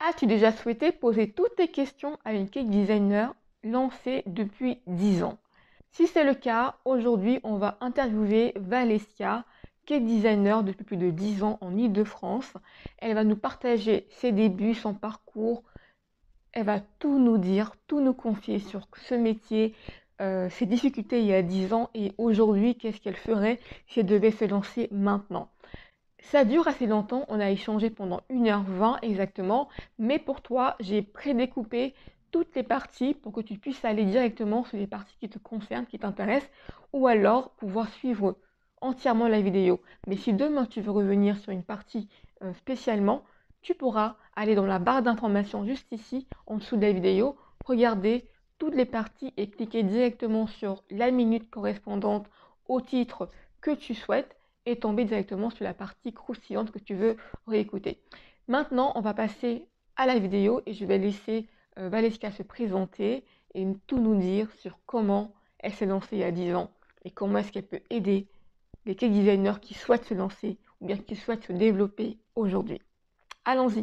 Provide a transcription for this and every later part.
As-tu déjà souhaité poser toutes tes questions à une cake designer lancée depuis 10 ans? Si c'est le cas, aujourd'hui, on va interviewer Valeska, cake designer depuis plus de 10 ans en Île-de-France. Elle va nous partager ses débuts, son parcours. Elle va tout nous dire, tout nous confier sur ce métier, ses difficultés il y a 10 ans et aujourd'hui, qu'est-ce qu'elle ferait si elle devait se lancer maintenant. Ça dure assez longtemps, on a échangé pendant 1h20 exactement, mais pour toi, j'ai prédécoupé toutes les parties pour que tu puisses aller directement sur les parties qui te concernent, qui t'intéressent, ou alors pouvoir suivre entièrement la vidéo. Mais si demain tu veux revenir sur une partie spécialement, tu pourras aller dans la barre d'informations juste ici, en dessous de la vidéo, regarder toutes les parties et cliquer directement sur la minute correspondante au titre que tu souhaites et tomber directement sur la partie croustillante que tu veux réécouter. Maintenant, on va passer à la vidéo et je vais laisser Valeska se présenter et tout nous dire sur comment elle s'est lancée il y a 10 ans et comment est-ce qu'elle peut aider les cake designers qui souhaitent se lancer ou bien qui souhaitent se développer aujourd'hui. Allons-y.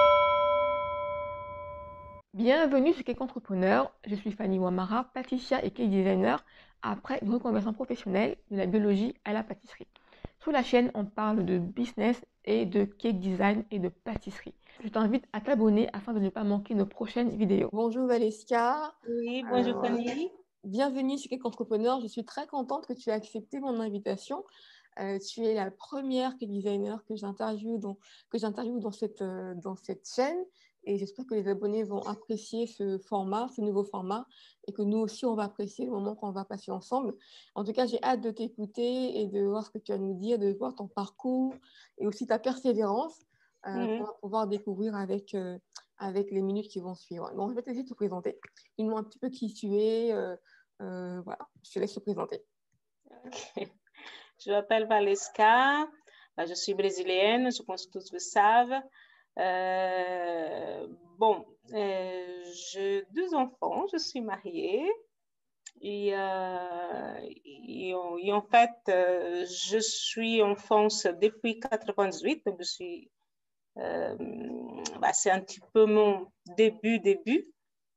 Bienvenue sur Cake Entrepreneur, je suis Fanny Wamara, pâtissière et cake designer après une reconversion professionnelle de la biologie à la pâtisserie. Sur la chaîne, on parle de business et de cake design et de pâtisserie. Je t'invite à t'abonner afin de ne pas manquer nos prochaines vidéos. Bonjour Valeska. Oui, bonjour Fanny. Bienvenue sur Cake Entrepreneur. Je suis très contente que tu aies accepté mon invitation. Tu es la première cake designer que j'interviewe dans cette chaîne. Et j'espère que les abonnés vont apprécier ce format, ce nouveau format, et que nous aussi, on va apprécier le moment qu'on va passer ensemble. En tout cas, j'ai hâte de t'écouter et de voir ce que tu as à nous dire, de voir ton parcours et aussi ta persévérance qu'on va pouvoir découvrir avec les minutes qui vont suivre. Donc, je vais te laisser te présenter. Dis-moi un petit peu qui tu es. Voilà, je te laisse te présenter. Okay. Je m'appelle Valeska, je suis brésilienne, je pense que tous le savent. J'ai 2 enfants, je suis mariée et en fait, je suis en France depuis 98, donc c'est un petit peu mon début.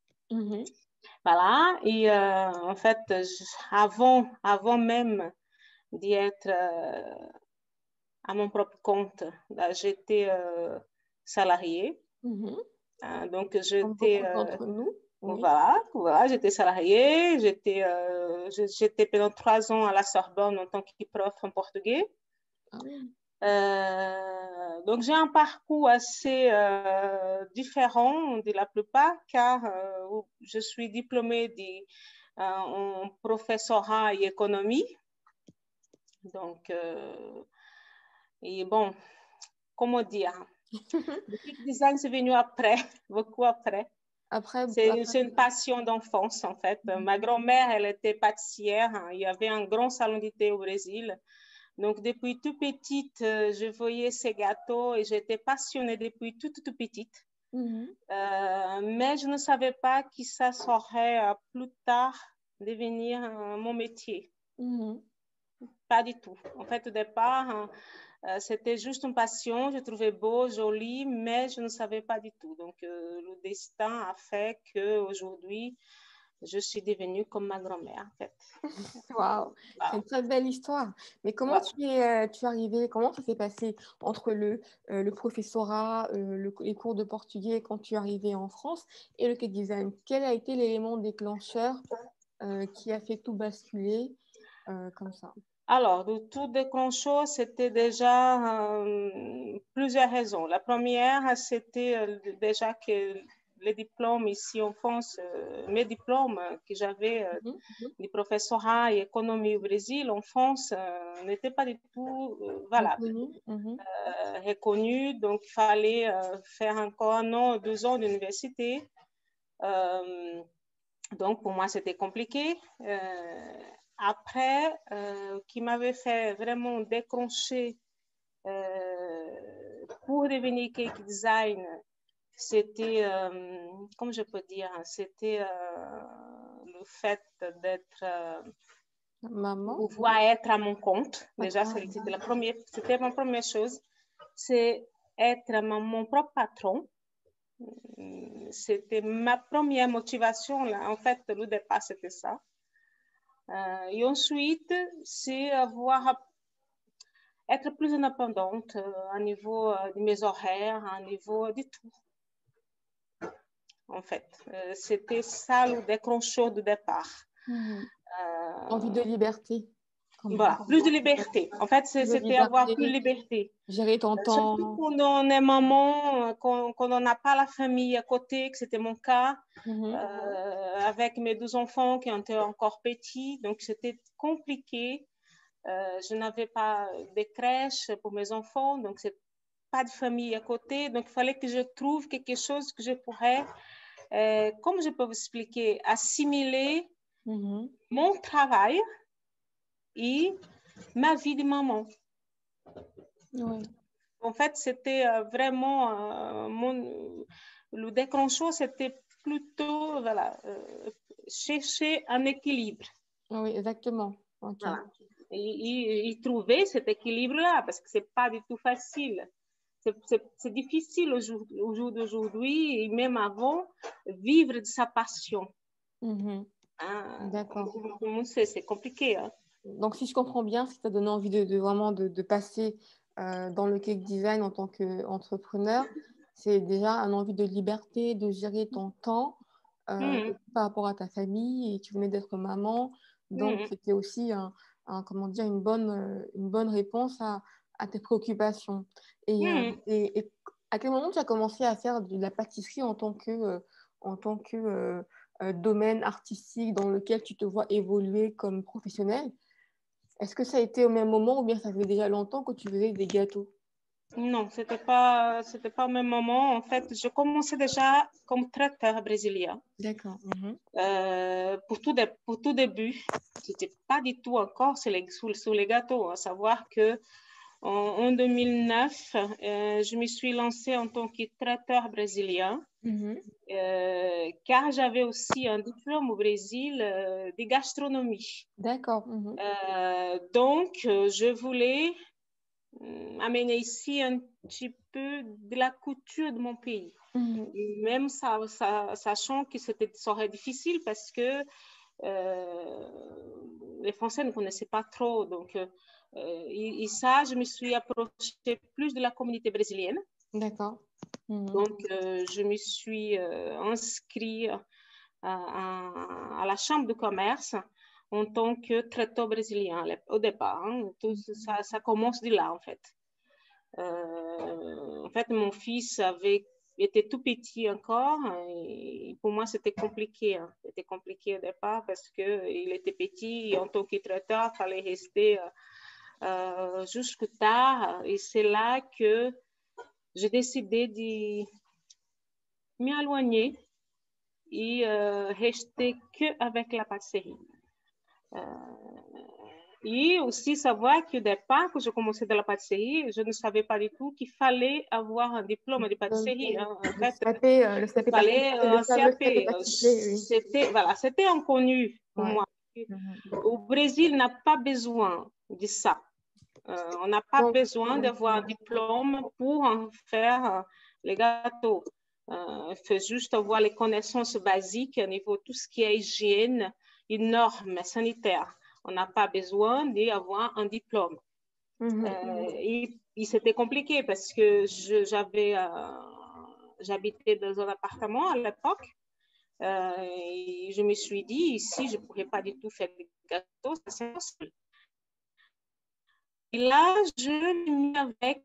Voilà, et en fait, avant même d'y être à mon propre compte, j'étais salariée. Donc, j'étais... d'entre nous. Oui. Voilà, j'étais salariée. J'étais pendant 3 ans à la Sorbonne en tant que prof en portugais. Ah oui. Donc, j'ai un parcours assez différent de la plupart, car je suis diplômée en professorat et économie. Donc, et bon, comment dire, le cake design, c'est venu après, beaucoup après. C'est une passion d'enfance, en fait. Ma grand-mère, elle était pâtissière. Il y avait un grand salon du thé au Brésil. Donc, depuis toute petite, je voyais ces gâteaux et j'étais passionnée depuis toute petite. Mais je ne savais pas que ça saurait plus tard devenir mon métier. Pas du tout. En fait, au départ, c'était juste une passion. Je trouvais beau, joli, mais je ne savais pas du tout. Donc, le destin a fait qu'aujourd'hui, je suis devenue comme ma grand-mère, en fait. Waouh, c'est une très belle histoire. Mais comment tu es arrivée, comment ça s'est passé entre le professorat, les cours de portugais quand tu es arrivée en France et le cake design? Quel a été l'élément déclencheur qui a fait tout basculer comme ça? Alors, le tout déclencheur, c'était déjà plusieurs raisons. La première, c'était déjà que les diplômes ici en France, mes diplômes que j'avais du professorat et économie au Brésil, en France, n'étaient pas du tout valables, reconnus. Donc, il fallait faire encore 1 an, 2 ans d'université. Donc, pour moi, c'était compliqué. Après, qui m'avait fait vraiment décrocher pour devenir cake design, c'était, comment je peux dire, c'était le fait d'être, pouvoir être à mon compte. Déjà, c'était ma première chose, c'est être mon propre patron. C'était ma première motivation, là. En fait, le départ, c'était ça. Et ensuite, c'est être plus indépendante au niveau de mes horaires, au niveau de tout. En fait, c'était ça le déclencheur du départ. Envie de liberté. Voilà, plus de liberté. En fait, c'était avoir plus de liberté. Gérer ton temps. Surtout quand on est maman, quand on n'a pas la famille à côté, que c'était mon cas, avec mes 2 enfants qui étaient encore petits. Donc, c'était compliqué. Je n'avais pas de crèche pour mes enfants, donc c'est pas de famille à côté. Donc, il fallait que je trouve quelque chose que je pourrais, comme je peux vous expliquer, assimiler mon travail et ma vie de maman. Oui. En fait, c'était vraiment le déclencheur, c'était plutôt chercher un équilibre. Oui, exactement. Okay. Voilà. Et trouver cet équilibre-là, parce que c'est pas du tout facile. C'est difficile au jour d'aujourd'hui, et même avant, vivre de sa passion. D'accord. C'est compliqué. Hein. Donc, si je comprends bien, ce qui t'a donné envie vraiment de passer dans le cake design en tant qu'entrepreneur, c'est déjà un envie de liberté, de gérer ton temps par rapport à ta famille, et tu venais d'être maman. Donc, c'était aussi comment dire, une bonne réponse à tes préoccupations. Et à quel moment tu as commencé à faire de la pâtisserie en tant que domaine artistique dans lequel tu te vois évoluer comme professionnel? Est-ce que ça a été au même moment ou bien ça faisait déjà longtemps que tu faisais des gâteaux? Non, c'était pas au même moment. En fait, je commençais déjà comme traiteur brésilien. D'accord. Pour tout début, c'était pas du tout encore sur les gâteaux. À savoir que en 2009, je me suis lancée en tant que traiteur brésilien. Car j'avais aussi un diplôme au Brésil de gastronomie. D'accord. Donc, je voulais amener ici un petit peu de la couture de mon pays. Même sachant que ça serait difficile parce que les Français ne connaissaient pas trop. Donc, et ça, je me suis approchée plus de la communauté brésilienne. D'accord. Donc, je me suis inscrite à la Chambre de commerce en tant que traiteur brésilien au départ. Hein. Tout ça commence de là, en fait. En fait, mon fils était tout petit encore et pour moi, c'était compliqué. Hein. C'était compliqué au départ parce qu'il était petit et en tant que traiteur, il fallait rester jusqu'à tard. Et c'est là que j'ai décidé de m'éloigner et rester qu'avec la pâtisserie. Et aussi savoir qu'au départ, quand je commençais dans la pâtisserie, je ne savais pas du tout qu'il fallait avoir un diplôme de pâtisserie. Hein. En fait, le SAP, il fallait un CAP. C'était inconnu pour moi. Au Brésil, n'a pas besoin de ça. On n'a pas besoin d'avoir un diplôme pour en faire les gâteaux. Il faut juste avoir les connaissances basiques au niveau de tout ce qui est hygiène et normes sanitaires. On n'a pas besoin d'avoir un diplôme. Et c'était compliqué parce que j'habitais dans un appartement à l'époque. Et je me suis dit, ici, je ne pourrais pas du tout faire des gâteaux, c'est impossible. Et là, je l'ai mis avec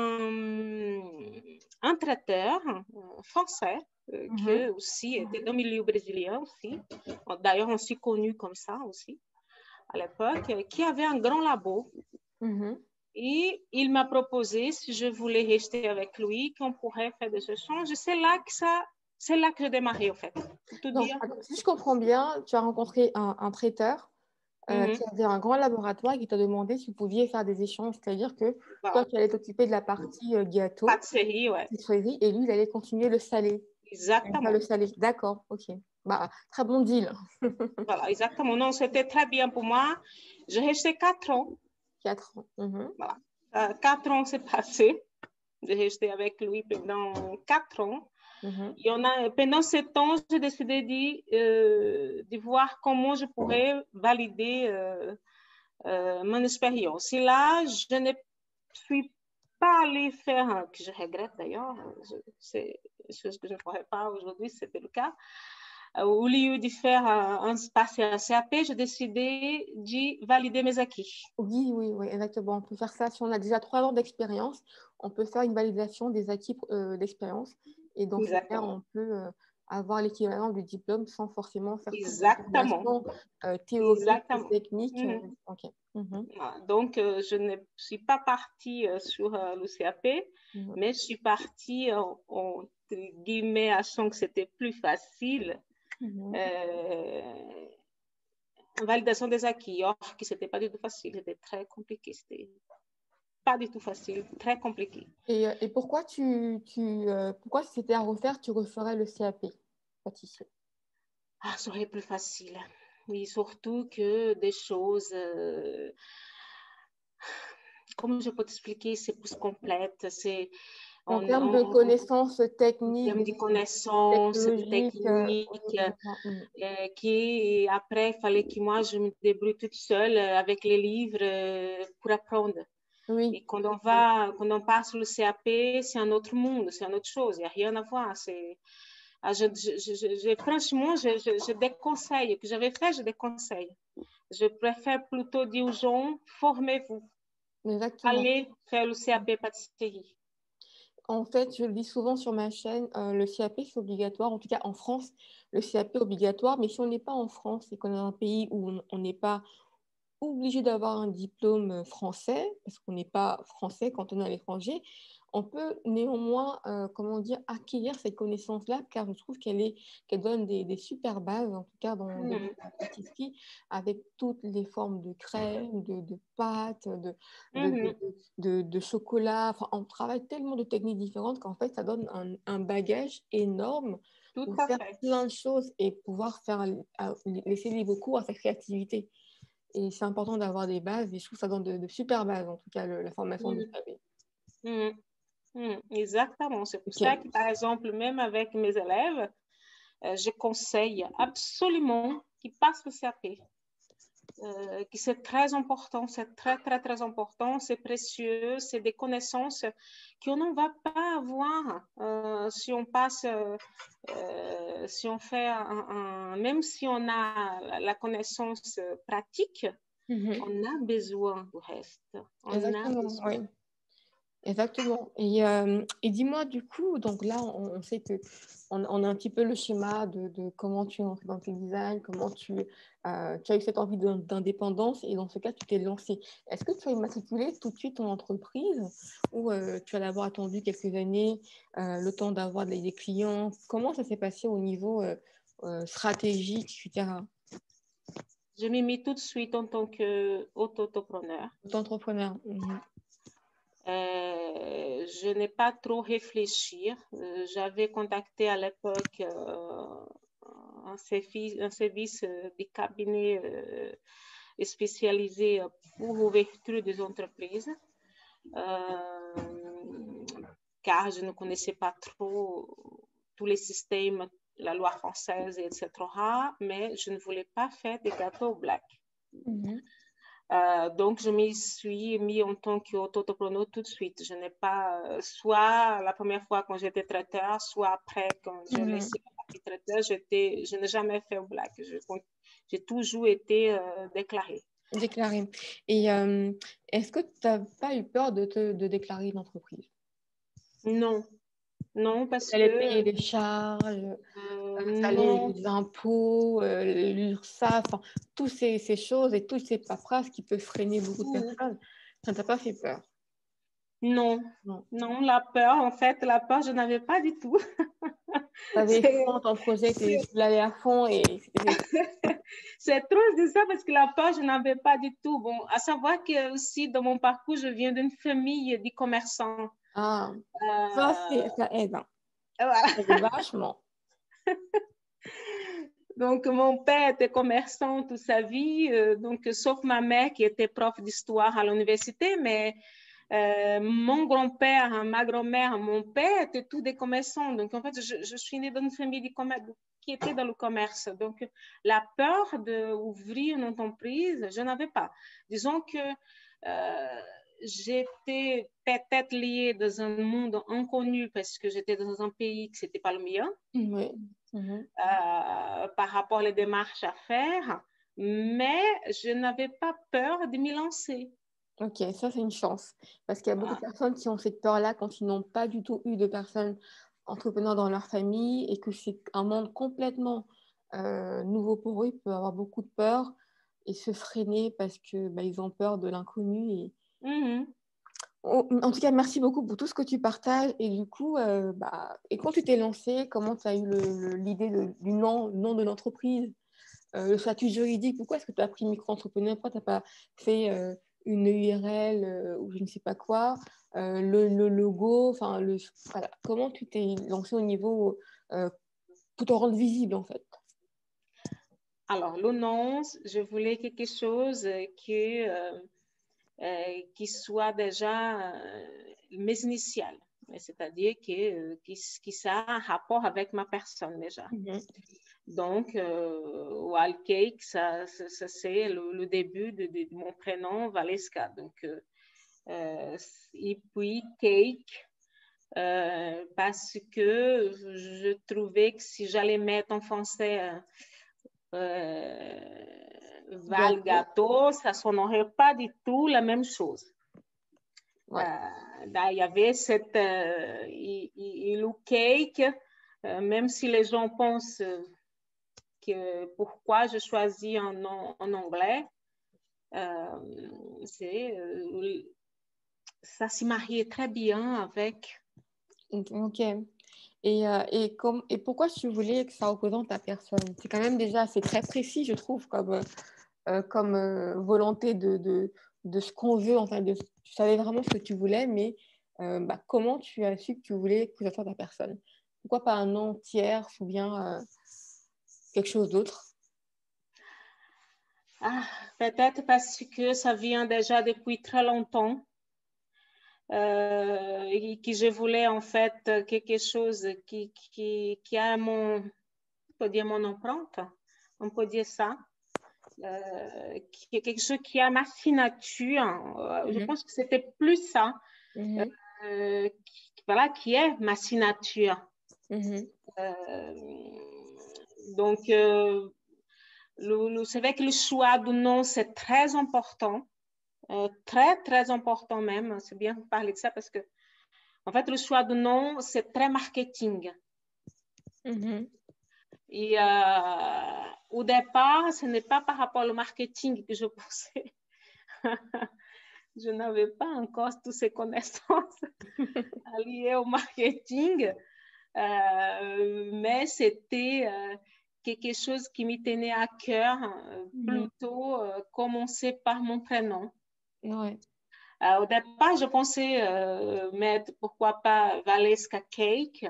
un traiteur français qui aussi était dans le milieu brésilien aussi. D'ailleurs, on s'est connus comme ça aussi à l'époque, qui avait un grand labo. Et il m'a proposé, si je voulais rester avec lui, qu'on pourrait faire des échanges. C'est là que j'ai démarré, en fait. Donc, si je comprends bien, tu as rencontré un traiteur qui avait un grand laboratoire et qui t'a demandé si vous pouviez faire des échanges. C'est-à-dire que toi, tu allais t'occuper de la partie gâteau, pâtisserie, ouais. Et lui, il allait continuer le salé. Exactement. Le salé. D'accord, ok. Bah, très bon deal. Voilà, exactement. Non, c'était très bien pour moi. J'ai resté 4 ans. 4 ans. Voilà. 4 ans, c'est passé. J'ai resté avec lui pendant 4 ans. Et pendant ce temps, j'ai décidé de voir comment je pourrais valider mon expérience. Et là, je ne suis pas allée faire, que je regrette d'ailleurs, c'est une chose que je ne ferais pas aujourd'hui, c'était le cas. Au lieu de faire passer un CAP, j'ai décidé de valider mes acquis. Oui, oui, oui, exactement. On peut faire ça si on a déjà 3 ans d'expérience. On peut faire une validation des acquis d'expérience. Et dans ce cas, on peut avoir l'équivalent du diplôme sans forcément faire toute la formation théorique et technique. Okay. Donc, je ne suis pas partie sur le CAP, mais je suis partie entre guillemets, achant que c'était plus facile. Validation des acquis, or que c'était pas du tout facile, c'était très compliqué, c'était pas du tout facile, très compliqué. Et pourquoi pourquoi si c'était à refaire, tu referais le CAP, Patricia? Ah, ça serait plus facile. Oui, surtout que des choses, comment je peux t'expliquer, c'est plus complète, c'est en termes de connaissances techniques, en termes de connaissances techniques, qui après, il fallait que moi, je me débrouille toute seule avec les livres pour apprendre. Oui. Et quand on passe sur le CAP, c'est un autre monde, c'est une autre chose, il n'y a rien à voir. Franchement, je déconseille, que j'avais fait, je déconseille. Je préfère plutôt dire aux gens, formez-vous. Allez faire le CAP pâtisserie. En fait, je le dis souvent sur ma chaîne, le CAP, c'est obligatoire. En tout cas, en France, le CAP est obligatoire. Mais si on n'est pas en France et qu'on est dans un pays où on n'est pas obligé d'avoir un diplôme français, parce qu'on n'est pas français quand on est à l'étranger, on peut néanmoins, comment dire, acquérir cette connaissance-là, car je trouve qu'elle donne des super bases, en tout cas dans la pâtisserie, avec toutes les formes de crème, de pâtes, de chocolat. Enfin, on travaille tellement de techniques différentes qu'en fait, ça donne un bagage énorme pour faire plein de choses et pouvoir laisser libre cours à sa créativité. Et c'est important d'avoir des bases, et je trouve que ça donne de super bases, en tout cas, la formation du CAP. Exactement. C'est pour ça que, par exemple, même avec mes élèves, je conseille absolument qu'ils passent le CAP. Que c'est très important, c'est très, très, très important, c'est précieux, c'est des connaissances qu'on ne va pas avoir si on passe, si on fait même si on a la connaissance pratique, on a besoin du reste. Exactement, oui. Exactement. Et dis-moi, du coup, donc là, on sait qu'on a un petit peu le schéma de comment tu es entré dans le design, comment tu as eu cette envie d'indépendance, et dans ce cas, tu t'es lancé. Est-ce que tu as immatriculé tout de suite ton entreprise, ou tu as d'abord attendu quelques années, le temps d'avoir des clients? Comment ça s'est passé au niveau stratégique, etc.? Je m'y mis tout de suite en tant qu'auto-entrepreneur. Auto-entrepreneur. Je n'ai pas trop réfléchi. J'avais contacté à l'époque un service de cabinet spécialisé pour l'ouverture des entreprises, car je ne connaissais pas trop tous les systèmes, la loi française, etc. Mais je ne voulais pas faire des gâteaux au black. Donc, je m'y suis mis en tant qu'auto-entrepreneur tout de suite. Je n'ai pas, soit la première fois quand j'étais traiteur, soit après quand j'ai laissé la partie traiteur, je n'ai jamais fait au black. J'ai toujours été déclarée. Déclarée. Et est-ce que tu n'as pas eu peur de déclarer une entreprise? Non. Non, parce que... Elle est payer les charges, les impôts, l'URSSAF, toutes ces choses et toutes ces paperasses qui peuvent freiner beaucoup de personnes. Ça ne t'a pas fait peur? Non, la peur, en fait, je n'avais pas du tout. Tu avais fond, ton projet, tu l'allais à fond et... C'est trop de ça parce que la peur, je n'avais pas du tout. Bon, à savoir que aussi, dans mon parcours, je viens d'une famille de commerçants. Ah, ça aide. Voilà. Ça aide vachement. Donc, mon père était commerçant toute sa vie, donc, sauf ma mère qui était prof d'histoire à l'université, mais mon grand-père, ma grand-mère, mon père étaient tous des commerçants. Donc, en fait, je suis née dans une famille qui était dans le commerce. Donc, la peur d'ouvrir une entreprise, je n'avais pas. Disons que j'étais peut-être liée dans un monde inconnu parce que j'étais dans un pays que ce n'était pas le mien. Oui. Par rapport aux démarches à faire, mais je n'avais pas peur de m'y lancer. Ok, ça c'est une chance. Parce qu'il y a beaucoup de personnes qui ont cette peur-là quand ils n'ont pas du tout eu de personnes entrepreneurs dans leur famille et que c'est un monde complètement nouveau pour eux. Ils peuvent avoir beaucoup de peur et se freiner parce que ils ont peur de l'inconnu. Et... En tout cas, merci beaucoup pour tout ce que tu partages. Et du coup, et quand tu t'es lancé, comment tu as eu l'idée du nom de l'entreprise, le statut juridique? Pourquoi est-ce que tu as pris micro-entrepreneur? Pourquoi tu n'as pas fait une URL ou je ne sais pas quoi, le logo, voilà. Comment tu t'es lancé au niveau pour te rendre visible en fait? Alors, le nom, je voulais quelque chose qui soit déjà mes initiales, c'est-à-dire qui ça a un rapport avec ma personne déjà. Donc, Wild Cake, ça c'est le début de mon prénom, Valeska. Donc, et puis Cake, parce que je trouvais que si j'allais mettre en français Val Gâteau, ça ne sonnerait pas du tout la même chose. Ouais. Il y avait le cake, même si les gens pensent que pourquoi je choisis un nom en anglais, ça s'y mariait très bien avec. Ok. Et pourquoi tu voulais que ça représente ta personne? C'est quand même déjà, c'est très précis, je trouve, comme volonté de ce qu'on veut. Enfin, tu savais vraiment ce que tu voulais, mais comment tu as su que tu voulais que ça soit ta personne? Pourquoi pas un nom tiers ou bien quelque chose d'autre? Peut-être parce que ça vient déjà depuis très longtemps. Et que je voulais en fait quelque chose qui a on peut dire mon empreinte, on peut dire ça, qui est quelque chose qui a ma signature. Je pense que c'était plus ça, qui est ma signature. Donc, c'est vrai que le choix du nom, c'est très important. Très, très important même. C'est bien de parler de ça parce que, en fait, le choix de nom, c'est très marketing. Et au départ, ce n'est pas par rapport au marketing que je pensais. Je n'avais pas encore toutes ces connaissances liées au marketing, mais c'était quelque chose qui me tenait à cœur, plutôt commencer par mon prénom. Ouais. Au départ, je pensais mettre, pourquoi pas, Valeska Cake.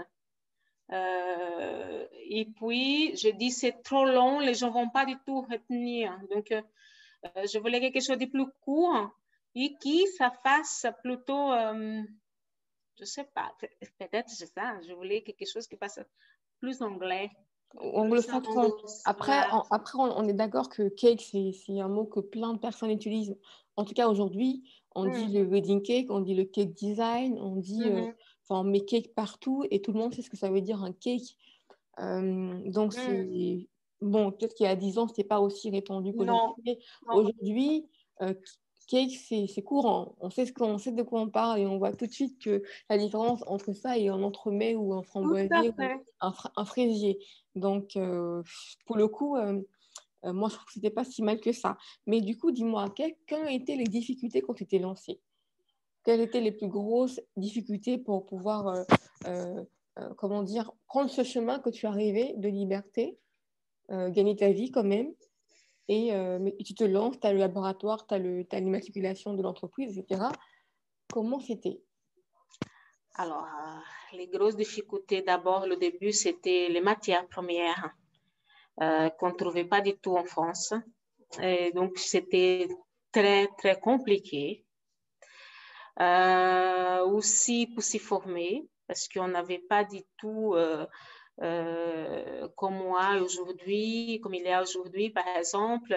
Et puis, je dis, c'est trop long, les gens ne vont pas du tout retenir. Donc, je voulais quelque chose de plus court et qui ça fasse plutôt, je ne sais pas, peut-être c'est ça, je voulais quelque chose qui passe plus anglais. Anglo-saxon. Après, on est d'accord que cake, c'est un mot que plein de personnes utilisent. En tout cas, aujourd'hui, on dit le wedding cake, on dit le cake design, on dit, on met cake partout et tout le monde sait ce que ça veut dire un cake. Donc, c'est bon, peut-être qu'il y a 10 ans, ce n'était pas aussi répandu qu'aujourd'hui. Mais aujourd'hui, cake, c'est courant. On sait de quoi on parle et on voit tout de suite que la différence entre ça et un entremets ou un framboisier ou un fraisier. Donc, pour le coup, moi, je trouve que ce n'était pas si mal que ça. Mais du coup, dis-moi, quelles ont été les difficultés quand tu t'es lancée? Quelles étaient les plus grosses difficultés pour pouvoir, comment dire, prendre ce chemin que tu arrivais de liberté, gagner ta vie quand même, mais tu te lances, tu as le laboratoire, tu as l'immatriculation de l'entreprise, etc. Comment c'était? Alors, les grosses difficultés, d'abord, le début, c'était les matières premières qu'on ne trouvait pas du tout en France. Et donc, c'était très, très compliqué. Aussi pour s'y former, parce qu'on n'avait pas du tout, comme moi aujourd'hui, comme il y a aujourd'hui, par exemple,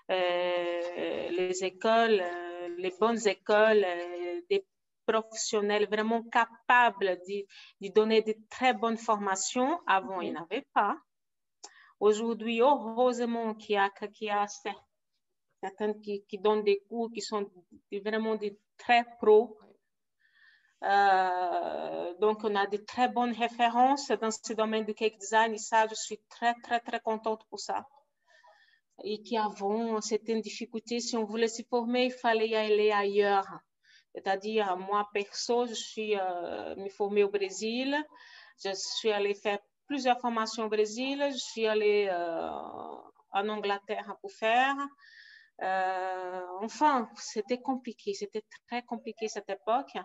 les écoles, les bonnes écoles, des professionnels vraiment capables de donner de très bonnes formations. Avant, il n'y en avait pas. Aujourd'hui, heureusement qu'il y a certains qui donnent des cours qui sont vraiment des très pros. Donc, on a de très bonnes références dans ce domaine du cake design et ça, je suis très, très, très contente pour ça. Et qu'avant, c'était une difficulté. Si on voulait se former, il fallait y aller ailleurs. C'est-à-dire, moi, perso, je suis me formée au Brésil. Je suis allée faire plusieurs formations au Brésil. Je suis allée en Angleterre pour faire. Enfin, c'était compliqué. C'était très compliqué cette époque.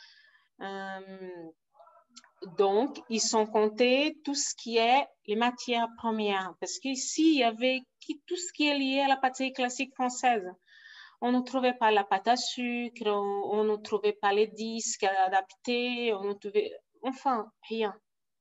Donc, ils sont comptés tout ce qui est les matières premières. Parce qu'ici, il y avait tout ce qui est lié à la pâtisserie classique française. On ne trouvait pas la pâte à sucre, on ne trouvait pas les disques adaptés, on ne trouvait, enfin, rien.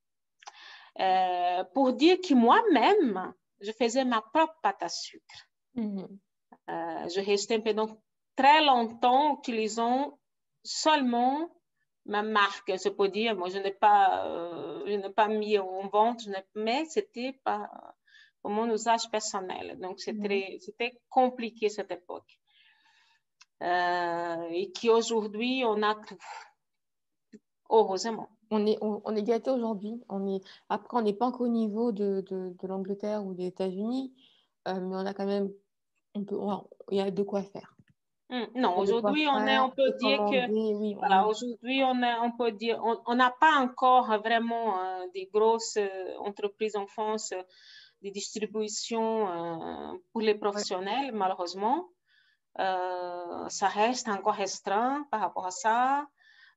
Pour dire que moi-même, je faisais ma propre pâte à sucre. Je restais pendant très longtemps utilisant seulement ma marque, je peux dire. Moi, je n'ai pas mis en vente, mais c'était pas pour mon usage personnel. Donc, c'était compliqué cette époque. Et qu'aujourd'hui, on a tout. Heureusement. On est gâté aujourd'hui. Après, on n'est pas encore au niveau de l'Angleterre ou des États-Unis, mais on a quand même, il y a de quoi faire. Non, aujourd'hui, on peut dire que, oui, voilà, aujourd'hui, on peut dire, on n'a pas encore vraiment des grosses entreprises en France de distribution pour les professionnels, malheureusement. Ça reste encore restreint par rapport à ça.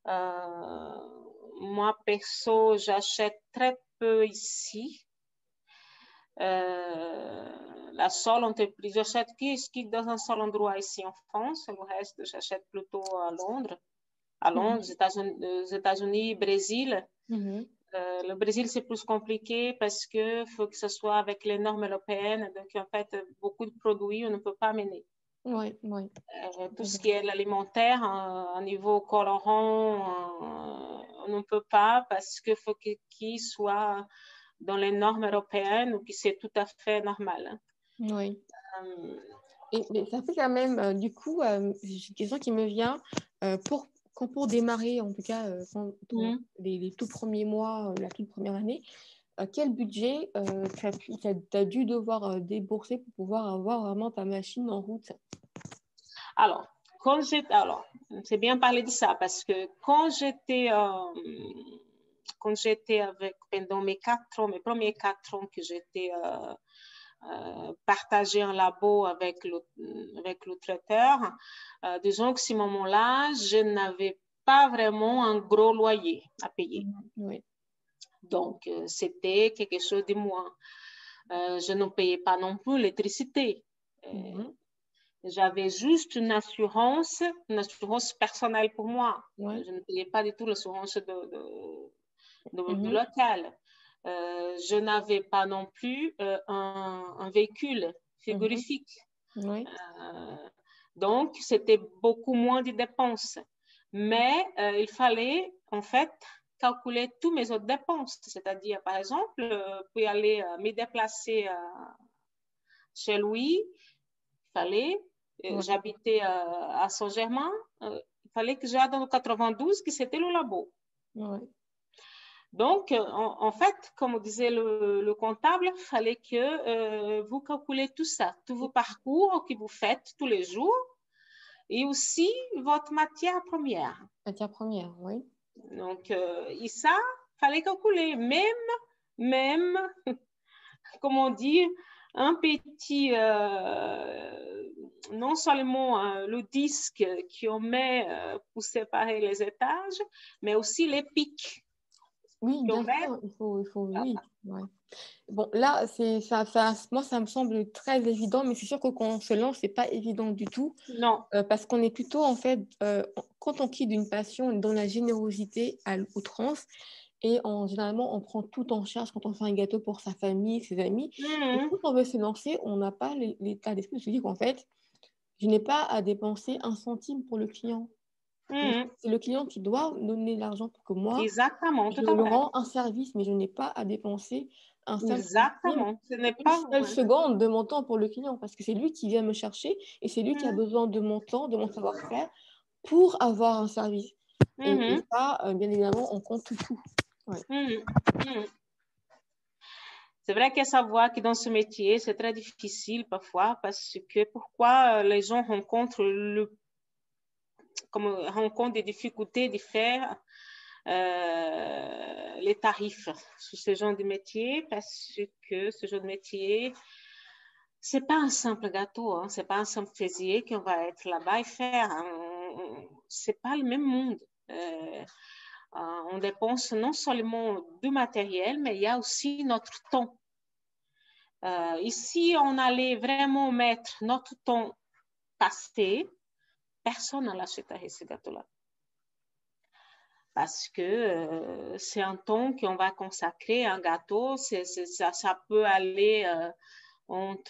Moi, perso, j'achète très peu ici. La seule entreprise, j'achète qui dans un seul endroit ici en France. Le reste, j'achète plutôt à Londres. À Londres, États-Unis, Brésil. Le Brésil, c'est plus compliqué parce qu'il faut que ce soit avec les normes européennes. Donc, en fait, beaucoup de produits, on ne peut pas amener. Tout ce qui est l'alimentaire, au niveau colorant, on ne peut pas parce qu'il faut qu'il soit dans les normes européennes ou que c'est tout à fait normal. Oui. Et ça fait quand même, du coup, j'ai une question qui me vient. Pour démarrer, en tout cas, les tout premiers mois, la toute première année, quel budget tu as dû devoir débourser pour pouvoir avoir vraiment ta machine en route? Alors, c'est bien parler de ça parce que quand j'étais pendant mes premiers 4 ans que j'étais partagé en labo avec le traiteur, disons que à ce moment-là, je n'avais pas vraiment un gros loyer à payer. Donc, c'était quelque chose de moins. Je ne payais pas non plus l'électricité. J'avais juste une assurance personnelle pour moi. Je ne payais pas du tout l'assurance de local. Je n'avais pas non plus un véhicule frigorifique. Donc, c'était beaucoup moins de dépenses. Mais il fallait, en fait, calculer tous mes autres dépenses. C'est-à-dire, par exemple, pour aller me déplacer chez lui, il fallait, j'habitais à Saint-Germain, il fallait que j'aille dans le 92, qui c'était le labo. Donc, en fait, comme disait le comptable, il fallait que vous calculez tout ça, tous vos parcours que vous faites tous les jours et aussi votre matière première. Matière première, oui. Donc, et ça, il fallait calculer. Même, comment dire, un petit, non seulement le disque qu'on met pour séparer les étages, mais aussi les pics. Oui, qu'on bien met. sûr, oui. Ouais. Bon, là, moi, ça me semble très évident, mais c'est sûr que quand on se lance, c'est pas évident du tout, Non. parce qu'on est plutôt, en fait, quand on quitte une passion, on est dans la générosité à l'outrance, et généralement, on prend tout en charge quand on fait un gâteau pour sa famille, ses amis, et Mhm. quand on veut se lancer, on n'a pas l'état d'esprit de se dire qu'en fait, je n'ai pas à dépenser un centime pour le client. Mhm. C'est le client qui doit donner l'argent pour que moi, Exactement, je tout à lui fait. rends un service, mais je n'ai pas à dépenser un seul centime, Exactement. Ce n'est une pas... seule ouais. seconde de mon temps pour le client, parce que c'est lui qui vient me chercher et c'est lui qui a Mhm. besoin de mon temps, de mon savoir-faire pour avoir un service. Et Mhm. ça, bien évidemment, on compte tout. Ouais. Mhm. Mhm. C'est vrai que savoir que dans ce métier, c'est très difficile parfois parce que pourquoi les gens rencontrent des difficultés de faire les tarifs sur ce genre de métier parce que ce genre de métier, c'est pas un simple gâteau, hein, c'est pas un simple fraisier qu'on va être là-bas et faire. Hein. C'est pas le même monde. On dépense non seulement du matériel, mais il y a aussi notre temps. Ici, on allait vraiment mettre notre temps passé, personne ne l'achèterait ce gâteau-là. Parce que c'est un temps qu'on va consacrer à un gâteau. Ça peut aller entre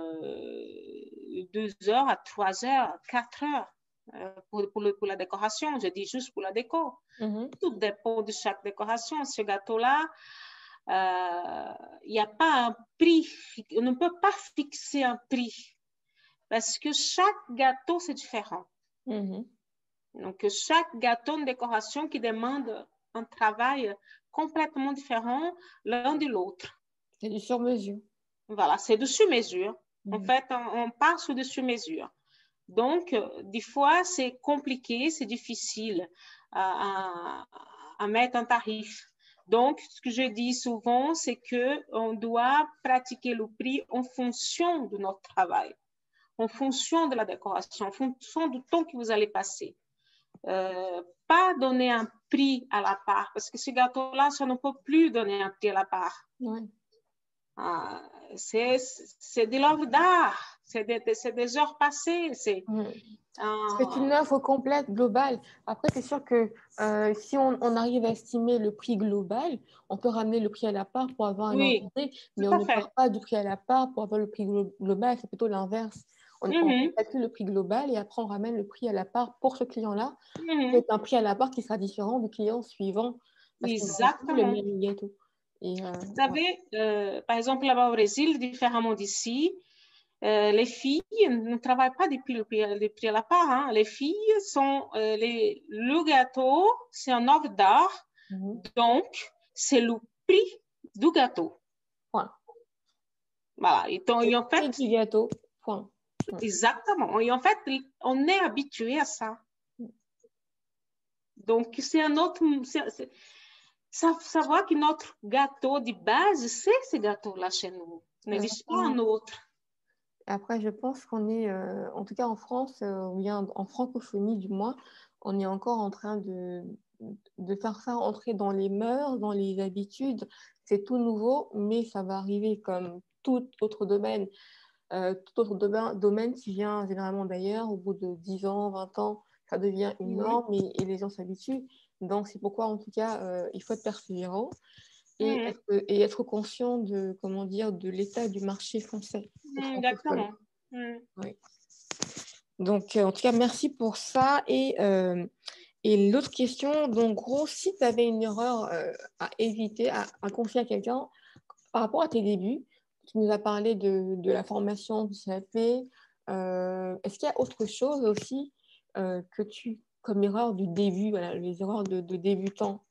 2 heures à 3 heures, 4 heures pour la décoration. Je dis juste pour la déco. Mhm. Tout dépend de chaque décoration. Ce gâteau-là, il n'y a pas un prix. On ne peut pas fixer un prix parce que chaque gâteau, c'est différent. Mhm. Donc, chaque gâteau, une décoration qui demande un travail complètement différent l'un de l'autre. C'est du sur-mesure. Voilà, c'est de sur-mesure. En Mhm. fait, on part sur de sur-mesure. Donc, des fois, c'est compliqué, c'est difficile à mettre un tarif. Donc, ce que je dis souvent, c'est qu'on doit pratiquer le prix en fonction de notre travail, en fonction de la décoration, en fonction du temps que vous allez passer. Pas donner un prix à la part, parce que ce gâteau-là, ça ne peut plus donner un prix à la part. Ouais. C'est de l'œuvre d'art, c'est des heures passées. C'est une offre complète, globale. Après, c'est sûr que si on arrive à estimer le prix global, on peut ramener le prix à la part pour avoir un ordre Oui, d'idée, tout mais on à ne fait. part pas du prix à la part pour avoir le prix global, c'est plutôt l'inverse. On calcule le prix global et après on ramène le prix à la part pour ce client-là. C'est un prix à la part qui sera différent du client suivant parce qu'ils n'auront plus le Exactement. même gâteau. Et, Vous savez, par exemple, là-bas au Brésil, différemment d'ici, les filles ne travaillent pas depuis le prix à la part. Hein. Les filles sont le gâteau, c'est un œuvre d'art, donc c'est le prix du gâteau. Point. Voilà. Et en fait, du gâteau. Point. Exactement. Et en fait, on est habitué à ça. Donc, c'est un autre. Savoir que notre gâteau de base, c'est ce gâteau-là chez nous. N'existe pas un autre. Après, je pense qu'on est, en tout cas en France, ou bien en francophonie du moins, on est encore en train de faire ça entrer dans les mœurs, dans les habitudes. C'est tout nouveau, mais ça va arriver comme tout autre domaine. Tout autre domaine qui vient généralement d'ailleurs, au bout de 10 ans, 20 ans, ça devient une norme et les gens s'habituent. Donc, c'est pourquoi, en tout cas, il faut être persévérant et être conscient de, comment dire, de l'état du marché français. Exactement. Oui. Donc, en tout cas, merci pour ça. Et l'autre question, donc, gros, si tu avais une erreur à éviter, à confier à quelqu'un par rapport à tes débuts, tu nous as parlé de la formation du CAP. Est-ce qu'il y a autre chose aussi comme erreur du début, voilà, les erreurs de débutant?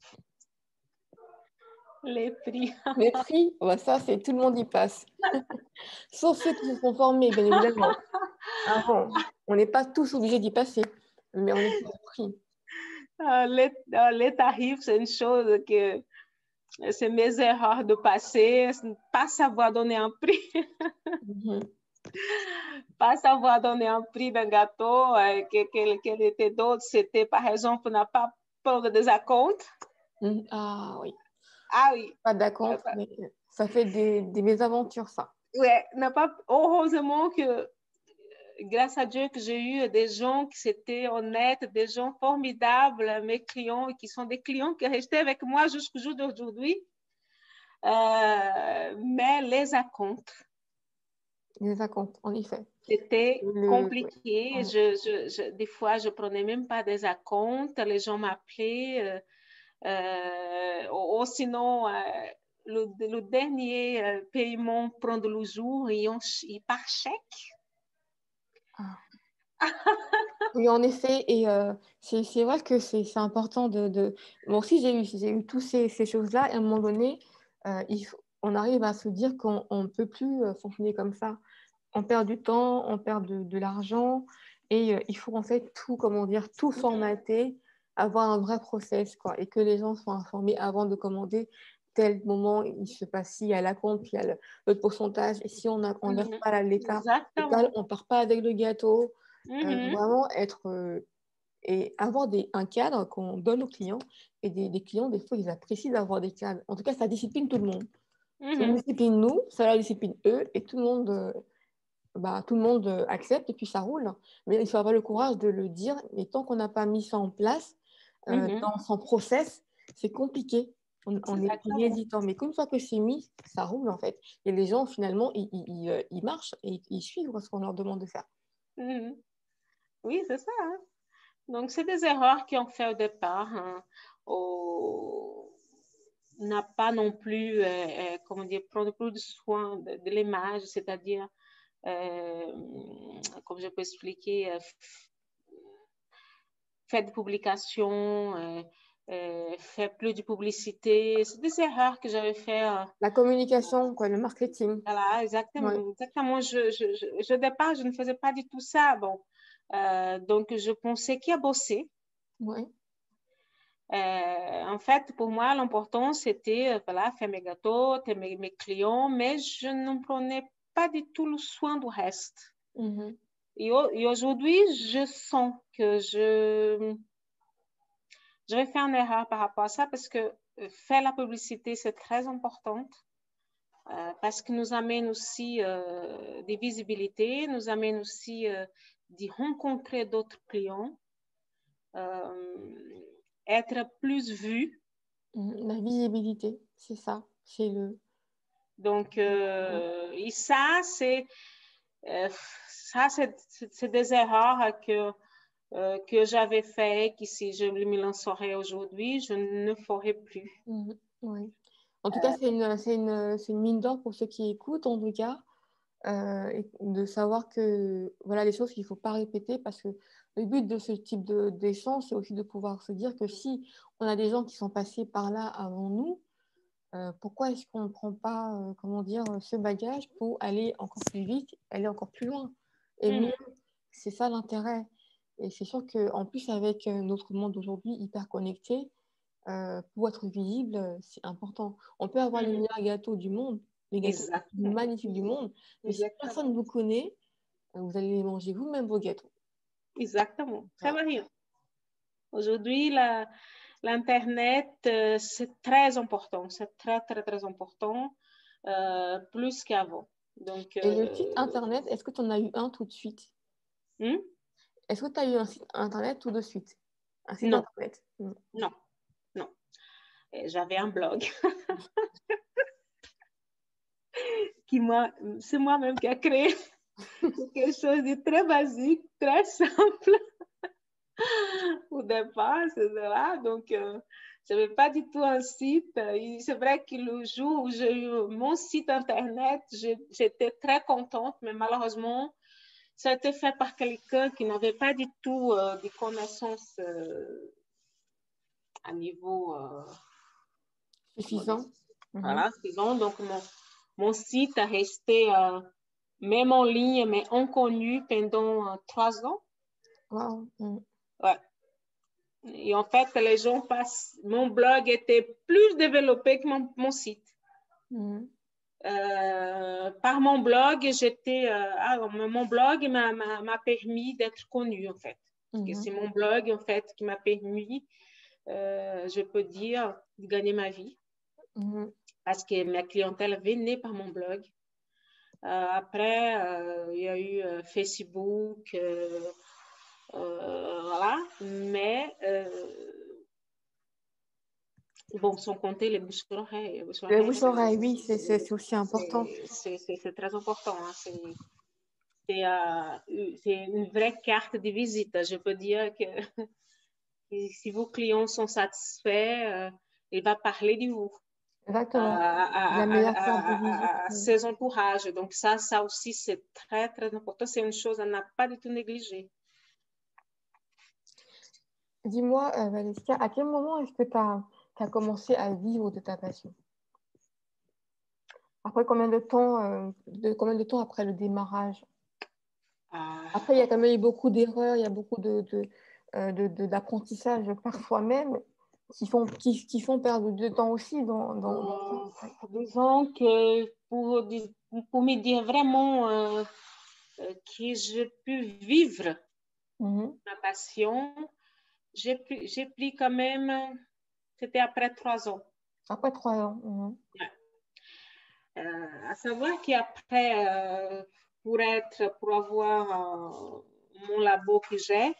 Les prix. Les prix, bah ça, tout le monde y passe. Sauf ceux qui se sont formés, bien évidemment. Avant, on n'est pas tous obligés d'y passer, mais on est pris. Les tarifs, c'est une chose que c'est mes erreurs de passé, pas savoir donner un prix. Pas savoir donner un prix d'un gâteau, quel était d'autre, c'était par exemple, n'a pas peur de désaccord. Ah oui, Ah oui. pas d'acompte, mais ça fait des mésaventures, ça. Ouais, n'a pas, heureusement que, grâce à Dieu, que j'ai eu des gens qui étaient honnêtes, des gens formidables, mes clients, qui sont des clients qui restaient avec moi jusqu'au jour d'aujourd'hui. Mais les acomptes, Les acomptes, en effet. c'était compliqué. Ouais. Des fois, je prenais même pas des acomptes. Les gens m'appelaient. Ou sinon, le dernier paiement prendre le jour et par chèque. Ah. Oui, en effet, et c'est vrai que c'est important Moi aussi, j'ai eu toutes ces choses-là, et à un moment donné, on arrive à se dire qu'on ne peut plus fonctionner comme ça. On perd du temps, on perd de l'argent, et il faut en fait tout, comment dire, tout formater, avoir un vrai process, quoi, et que les gens soient informés avant de commander. Tel moment, il se passe ci, il y a la compte, puis il y a le pourcentage, et si on n'arrive pas à l'écart total, Exactement. on ne part pas avec le gâteau. Mhm. Vraiment être et avoir un cadre qu'on donne aux clients, et des clients, des fois, ils apprécient d'avoir des cadres. En tout cas, ça discipline tout le monde. Ça nous Mhm. discipline nous, ça leur discipline eux, et tout le monde accepte, et puis ça roule. Mais il faut avoir le courage de le dire, mais tant qu'on n'a pas mis ça en place, Mhm. dans son process, c'est compliqué. On est Exactement. hésitant, mais qu'une fois que c'est mis, ça roule en fait. Et les gens, finalement, ils marchent et ils suivent ce qu'on leur demande de faire. Mhm. Oui, c'est ça. Hein. Donc, c'est des erreurs qu'on fait au départ. Hein. N'a pas non plus, comment dire, prendre plus de soin de l'image, c'est-à-dire, comme je peux expliquer, faire des publications, faire plus de publicité. C'est des erreurs que j'avais fait. La communication, quoi, le marketing. Voilà, exactement. Ouais. Exactement. Au départ, je ne faisais pas du tout ça. Bon, donc, je pensais qu'il y a bossé. Ouais. En fait, pour moi, l'important, c'était voilà, faire mes gâteaux, mes clients, mais je ne prenais pas du tout le soin du reste. Mhm. Et aujourd'hui, je sens que je vais faire une erreur par rapport à ça parce que faire la publicité, c'est très important parce que nous amène aussi des visibilités, nous amène aussi de rencontrer d'autres clients, être plus vu. La visibilité, c'est ça. C'est le. Donc, et c'est des erreurs que j'avais fait, que si je me lancerais aujourd'hui, je ne ferais plus. Mhm. Ouais. En tout cas, c'est une mine d'or pour ceux qui écoutent, en tout cas, et de savoir que voilà les choses qu'il ne faut pas répéter, parce que le but de ce type d'échange, c'est aussi de pouvoir se dire que si on a des gens qui sont passés par là avant nous, pourquoi est-ce qu'on ne prend pas, comment dire, ce bagage pour aller encore plus vite, aller encore plus loin et mieux? Mhm. C'est ça l'intérêt. Et c'est sûr qu'en plus, avec notre monde d'aujourd'hui hyper connecté, pour être visible, c'est important. On peut avoir les Mhm. meilleurs gâteaux du monde, les gâteaux les plus Exactement. magnifiques du monde, mais si personne Exactement. ne vous connaît, vous allez les manger vous-même, vos gâteaux. Exactement. Très Voilà. bien. Aujourd'hui, l'Internet, c'est très important. C'est très, très, très important, plus qu'avant. Donc, Et le site internet, est-ce que tu en as eu un tout de suite? hmm? Est-ce que tu as eu un site internet tout de suite? Un site Non, internet? non, non. J'avais un blog c'est moi-même qui a créé. C'est quelque chose de très basique, très simple au départ, c'est là. Donc, je n'avais pas du tout un site. C'est vrai que le jour où j'ai eu mon site internet, j'étais très contente, mais malheureusement, ça a été fait par quelqu'un qui n'avait pas du tout de connaissances à niveau, comment dire, Suffisant. Mhm. voilà, disons. Donc, mon site a resté même en ligne, mais inconnu pendant 3 ans. Wow. Ouais. Et en fait, les gens passent. Mon blog était plus développé que mon site. Par mon blog, mon blog m'a permis d'être connue, en fait. Parce que c'est mon blog, en fait, qui m'a permis je peux dire, de gagner ma vie. Parce que ma clientèle venait par mon blog. Après, il y a eu Facebook, voilà. Mais, bon, sans compter les bouches-oreilles. Les bouches-oreilles, oui, c'est aussi important. C'est très important. Hein. C'est une vraie carte de visite. Je peux dire que si vos clients sont satisfaits, il va parler de vous. Exactement. La meilleure carte de À visite. ses entourages. Donc ça aussi, c'est très, très important. C'est une chose à ne pas du tout négliger. Dis-moi, Valeska, à quel moment est-ce que tu as commencé à vivre de ta passion? Après combien de temps après le démarrage? Après, il y a quand même eu beaucoup d'erreurs, il y a beaucoup d'apprentissage parfois même qui font perdre de temps aussi dans ça. Disons que pour me dire vraiment que j'ai pu vivre ma passion, j'ai pris quand même, c'était après 3 ans. Après 3 ans. Ouais. À savoir qu'après, pour avoir mon labo que j'ai,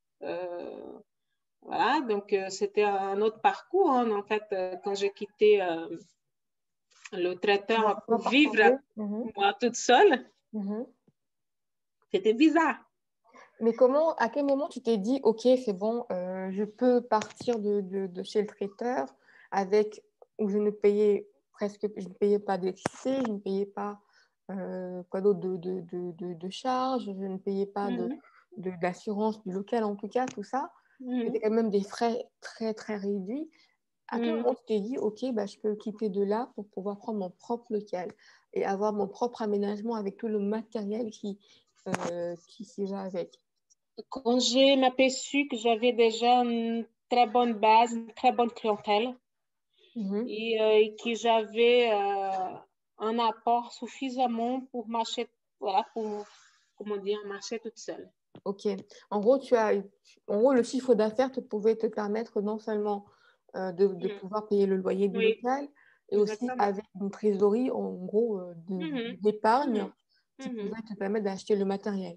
voilà, donc c'était un autre parcours. Hein, en fait, quand j'ai quitté le traiteur pour vivre moi toute seule, c'était bizarre. Mais à quel moment tu t'es dit, OK, c'est bon, je peux partir de chez le traiteur où je ne payais pas d'électricité, je ne payais pas quoi d'autre de charges, je ne payais pas d'assurance du local, en tout cas, tout ça. C'était quand même des frais très, très réduits. À quel moment tu t'es dit, OK, bah, je peux quitter de là pour pouvoir prendre mon propre local et avoir mon propre aménagement avec tout le matériel qui va avec? Quand j'ai m'aperçu que j'avais déjà une très bonne base, une très bonne clientèle et que j'avais un apport suffisamment pour marcher, voilà, pour, comment dire, marcher toute seule. OK. En gros, le chiffre d'affaires pouvait te permettre non seulement de pouvoir payer le loyer du local, et aussi avec une trésorerie, en gros, d'épargne qui pouvait te permettre d'acheter le matériel.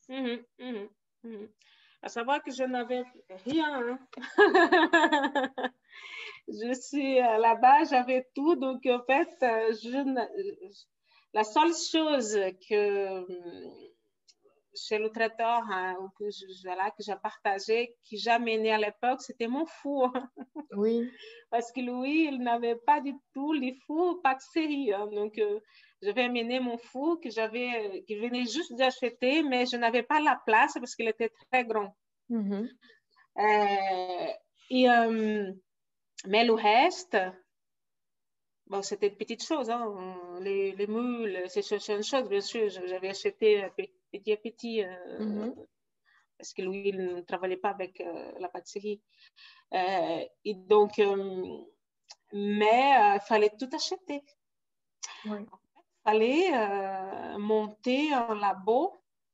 À savoir que je n'avais rien. Je suis là-bas, j'avais tout. Donc, en fait, la seule chose que chez le traiteur que j'ai partagé, que j'ai amené à l'époque, c'était mon four. Oui. Parce que lui, il n'avait pas du tout les fours pâtisserie. Hein. Donc, je vais amener mon four que venais juste d'acheter, mais je n'avais pas la place parce qu'il était très grand. Mais le reste, bon, c'était de petites choses. Hein. Les moules, c'est une chose, bien sûr. J'avais acheté petit à petit parce que lui, il ne travaillait pas avec la pâtisserie. Et donc, mais il fallait tout acheter. Oui. Il fallait monter un labo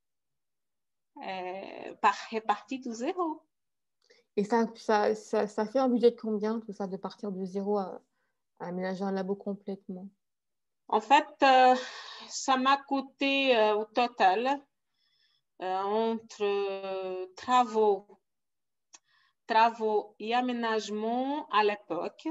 réparti de zéro. Et ça fait un budget de combien, tout ça, de partir de zéro à aménager un labo complètement? En fait, ça m'a coûté au total entre travaux et aménagement à l'époque.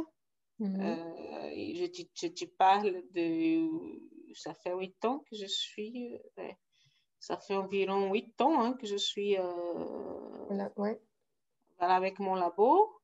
Je te parle ça fait 8 ans que je suis, ça fait environ 8 ans hein, que je suis avec mon labo.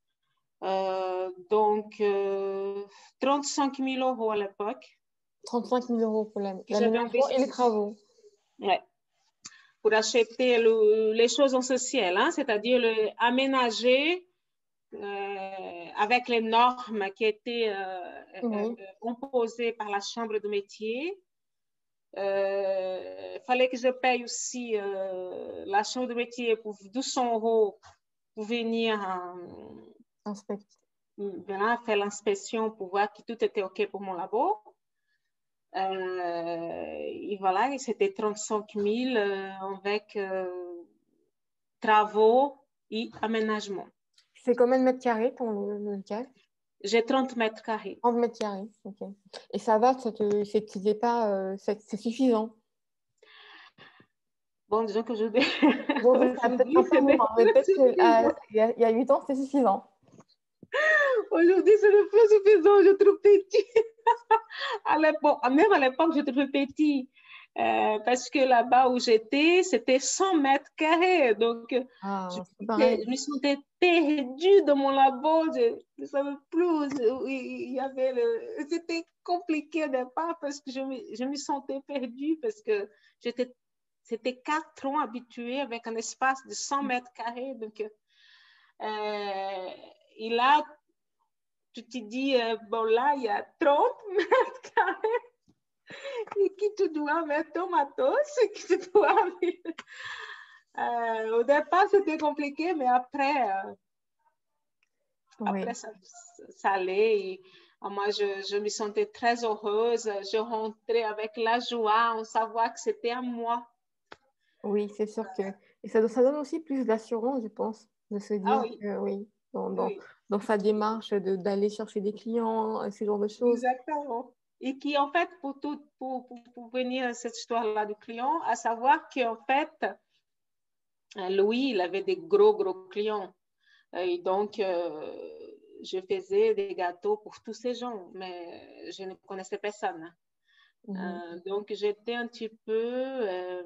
Donc, 35 000 euros à l'époque. 35 000 euros pour l'aménagement et les travaux. Ouais. Pour acheter les choses essentielles, hein, c'est-à-dire aménager avec les normes qui étaient imposées par la chambre de métier. Fallait que je paye aussi la chambre de métier pour 200 euros pour venir faire l'inspection pour voir que tout était OK pour mon labo. Et voilà, c'était 35 000 avec travaux et aménagement. C'est combien de mètres carrés ton local? J'ai 30 mètres carrés. 30 mètres carrés, ok. Et ça va, c'est pas, c'est suffisant. Bon, disons que Bon, ça a peut-être aujourd'hui, un peu ce n'est moins, mais plus peut-être qu'il suffisant. y a 8 ans, c'était suffisant. Aujourd'hui, ce n'est plus suffisant, je trouve petit. Même à l'époque, je trouvais petit. Parce que là-bas où j'étais, c'était 100 mètres carrés. Donc, C'est pareil. je me sentais perdue dans mon labo. Je ne savais plus où il y avait C'était compliqué au départ parce que je me sentais perdue parce que c'était 4 ans habitués avec un espace de 100 mètres carrés. Donc, et là, tu te dis, bon, là, il y a 30 mètres carrés et que tu dois mettre ton matos, que tu dois... au départ, c'était compliqué, mais après, Oui. ça allait. Et, moi, je me sentais très heureuse. Je rentrais avec la joie en savoir que c'était à moi. Oui, c'est sûr que... Et ça donne aussi plus d'assurance, je pense, de se dire Oui. que oui, Oui, dans sa démarche d'aller chercher des clients, ce genre de choses. exactement. Et qui, en fait, pour venir à cette histoire-là du client, à savoir qu'en fait, Louis, il avait des gros clients. Et donc, je faisais des gâteaux pour tous ces gens, mais je ne connaissais personne. Donc, j'étais un petit peu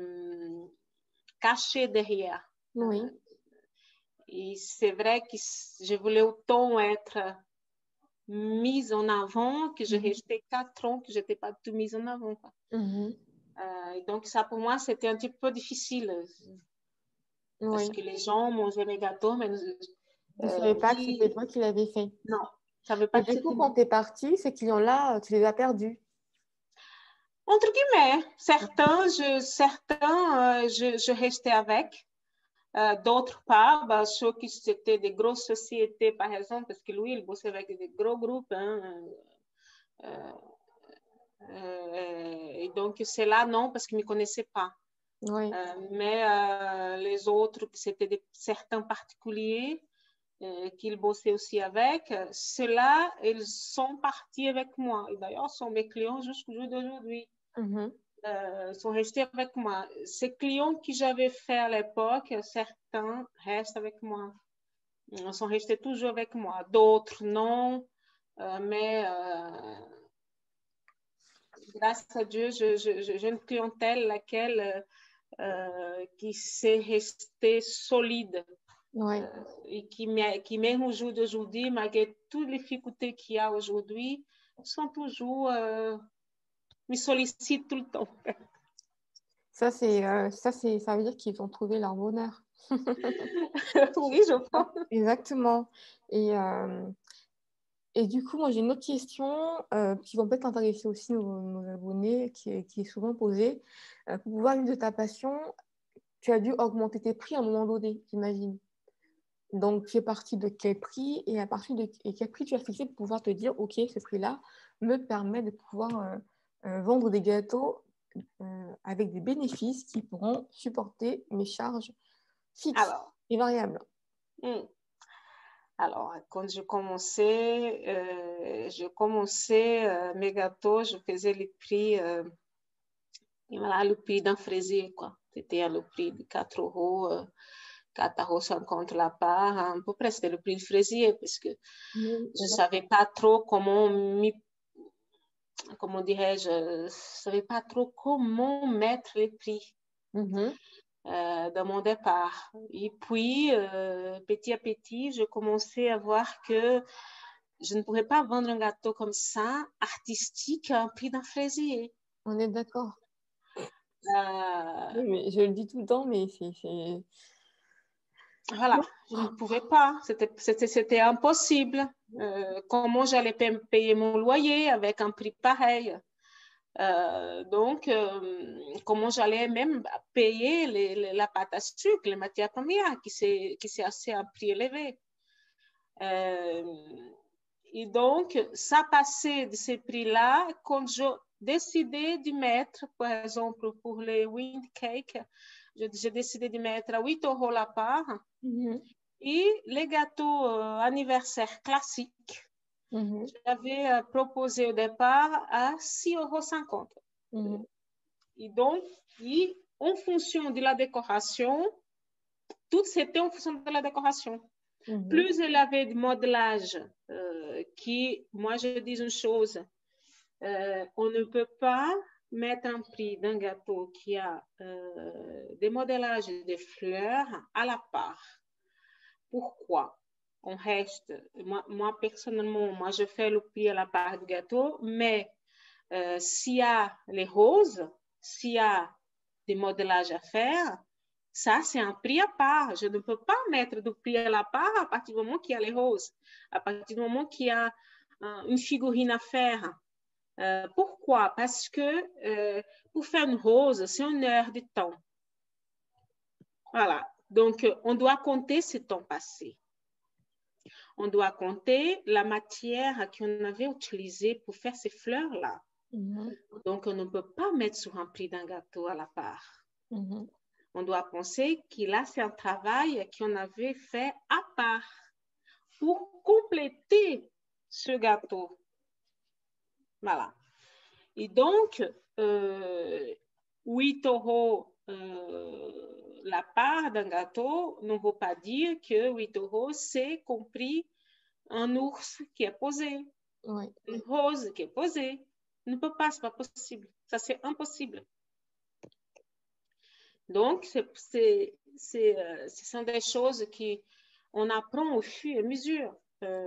cachée derrière. Oui. Et c'est vrai que je voulais autant être mise en avant que je restais 4 ans que je n'étais pas tout mise en avant. Donc, ça, pour moi, c'était un petit peu difficile. Parce que les gens mangeaient mes gâteaux, mais je ne savais pas que c'était toi qui l'avais fait. non, je ne savais pas Et que du coup, quand tu es partie, ces clients-là, tu les as perdus. Entre guillemets, certains, je restais avec. D'autres pas, ceux qui c'était des grosses sociétés, par exemple, parce que lui, il bossait avec des gros groupes. Et donc, c'est là, non, parce qu'il ne me connaissait pas. Oui. Mais les autres, c'était certains particuliers qu'ils bossaient aussi avec, ceux-là, ils sont partis avec moi. Et d'ailleurs, sont mes clients jusqu'au jour d'aujourd'hui. Sont restés avec moi. Ces clients que j'avais fait à l'époque, certains restent avec moi. Ils sont restés toujours avec moi. D'autres, non. Mais grâce à Dieu, j'ai une clientèle qui s'est restée solide. Et qui même au jour d'aujourd'hui, malgré toutes les difficultés qu'il y a aujourd'hui, sont toujours me sollicitent tout le temps. Ça veut dire qu'ils ont trouvé leur bonheur. Oui, je pense. Exactement. Et du coup, moi, j'ai une autre question qui va peut-être intéresser aussi nos abonnés, qui est souvent posée. Pour pouvoir vivre de ta passion, tu as dû augmenter tes prix à un moment donné, j'imagine. Donc, tu es parti de quel prix et à partir de quel prix tu as fixé pour pouvoir te dire, OK, ce prix-là me permet de pouvoir vendre des gâteaux avec des bénéfices qui pourront supporter mes charges fixes et variables. Alors, quand je commençais mes gâteaux, je faisais les prix, le prix d'un fraisier, quoi. C'était le prix de 4 €, 4,50 € la part, à peu près c'était le prix du fraisier, parce que je ne savais pas trop comment je savais pas trop comment mettre les prix dans mon départ. Et puis, petit à petit, je commençais à voir que je ne pourrais pas vendre un gâteau comme ça, artistique, à un prix d'un fraisier. On est d'accord. Oui, mais je le dis tout le temps, mais c'est... Voilà, je ne pouvais pas. C'était impossible. Comment j'allais payer mon loyer avec un prix pareil? Donc, comment j'allais même payer la pâte à sucre, les matières premières, qui c'est assez un prix élevé. Et donc, ça passait de ces prix-là quand je décidais de mettre, par exemple, pour les wind cakes, j'ai décidé de mettre à 8 € la part. Et les gâteaux anniversaires classiques, j'avais proposé au départ à 6,50 €. Et donc, en fonction de la décoration, tout c'était en fonction de la décoration. Plus elle avait de modelage, moi je dis une chose, on ne peut pas mettre un prix d'un gâteau qui a des modélages de fleurs à la part. Pourquoi? On reste, moi personnellement, moi je fais le prix à la part du gâteau, mais s'il y a les roses, s'il y a des modélages à faire, ça c'est un prix à part. Je ne peux pas mettre du prix à la part à partir du moment qu'il y a les roses, à partir du moment qu'il y a une figurine à faire. Pourquoi? Parce que pour faire une rose, c'est 1 heure de temps. Voilà. Donc, on doit compter ce temps passé. On doit compter la matière qu'on avait utilisée pour faire ces fleurs-là. Donc, on ne peut pas mettre sur un prix d'un gâteau à la part. On doit penser que là, c'est un travail qu'on avait fait à part pour compléter ce gâteau. Voilà. Et donc, 8 € la part d'un gâteau ne veut pas dire que 8 € c'est compris un ours qui est posé, une rose qui est posée. Ne peut pas, c'est pas possible. Ça, c'est impossible. Donc, ce sont des choses qu'on apprend au fur et à mesure.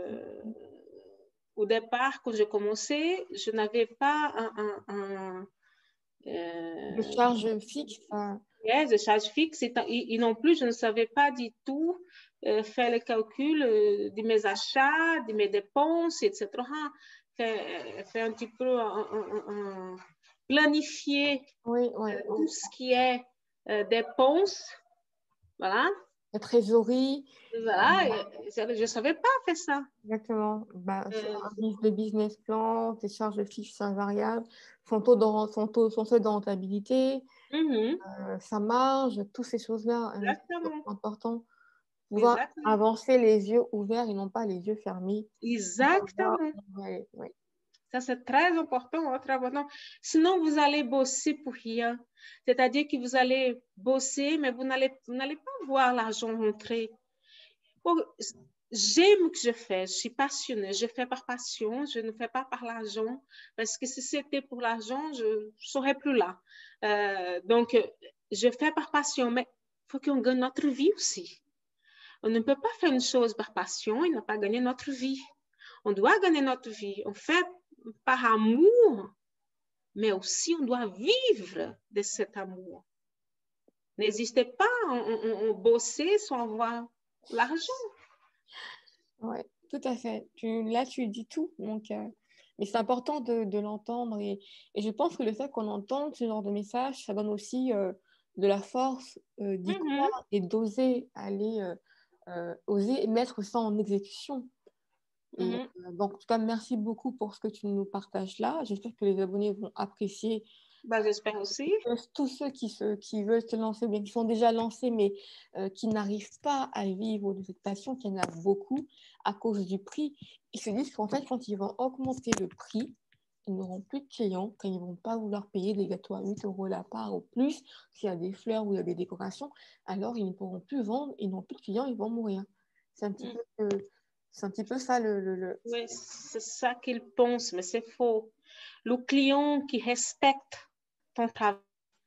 Au départ, quand j'ai commencé, je n'avais pas De charge fixe. De charge fixe. Et non plus, je ne savais pas du tout faire le calcul de mes achats, de mes dépenses, etc. Faire un petit peu planifier tout ce qui est dépenses. Voilà. La trésorerie. Voilà, je ne savais pas faire ça. Exactement. Le business plan, tes charges fixes, variables, son seuil de rentabilité, sa marge, toutes ces choses-là, c'est important. Pouvoir avancer les yeux ouverts et non pas les yeux fermés. Exactement. Ça, c'est très important, très important. Sinon, vous allez bosser pour rien. C'est-à-dire que vous allez bosser, mais vous n'allez pas voir l'argent rentrer. J'aime ce que je fais, je suis passionnée, je fais par passion, je ne fais pas par l'argent, parce que si c'était pour l'argent, je ne serais plus là. Donc, je fais par passion, mais il faut qu'on gagne notre vie aussi. On ne peut pas faire une chose par passion et ne pas gagner notre vie. On doit gagner notre vie. On fait par amour, mais aussi on doit vivre de cet amour. N'hésitez pas à bosser sans avoir l'argent. Oui, tout à fait. Là, tu dis tout. Donc, mais c'est important de l'entendre. Et je pense que le fait qu'on entende ce genre de message, ça donne aussi de la force d'y croire et d'oser aller, oser mettre ça en exécution. Et, donc, en tout cas, merci beaucoup pour ce que tu nous partages là. J'espère que les abonnés vont apprécier. J'espère aussi. Tous ceux qui veulent se lancer, bien qui sont déjà lancés, mais qui n'arrivent pas à vivre de cette passion, qu'il y en a beaucoup à cause du prix, ils se disent qu'en fait, quand ils vont augmenter le prix, ils n'auront plus de clients, quand ils ne vont pas vouloir payer des gâteaux à 8 € la part ou plus, s'il y a des fleurs ou il y a des décorations, alors ils ne pourront plus vendre, ils n'ont plus de clients, ils vont mourir. C'est un petit peu ça le... Oui, c'est ça qu'ils pensent, mais c'est faux. Le client qui respecte ton travail,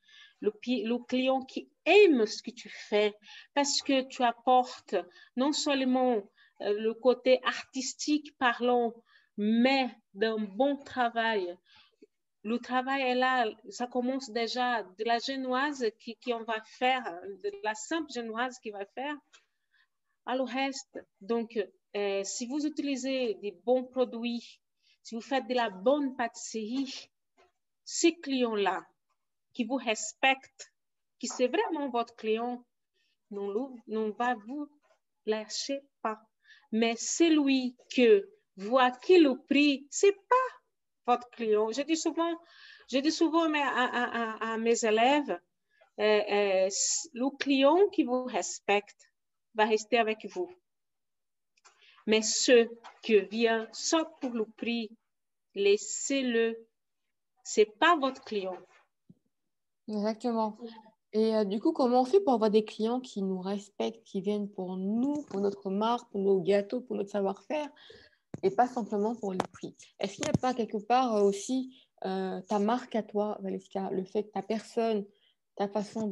le client qui aime ce que tu fais, parce que tu apportes non seulement le côté artistique parlant, mais d'un bon travail. Le travail est là, ça commence déjà de la génoise qu'on va faire, de la simple génoise qui va faire, à le reste. Donc, si vous utilisez des bons produits, si vous faites de la bonne pâtisserie, ces clients-là qui vous respectent, qui c'est vraiment votre client, non va vous lâcher pas. Mais celui que voit qui le prix, c'est pas votre client. Je dis souvent à mes élèves, le client qui vous respecte va rester avec vous. Mais ceux qui viennent soit pour le prix, laissez-le. Ce n'est pas votre client. Exactement. Et du coup, comment on fait pour avoir des clients qui nous respectent, qui viennent pour nous, pour notre marque, pour nos gâteaux, pour notre savoir-faire, et pas simplement pour le prix? Est-ce qu'il n'y a pas quelque part aussi ta marque à toi, Valeska, le fait que ta personne, ta façon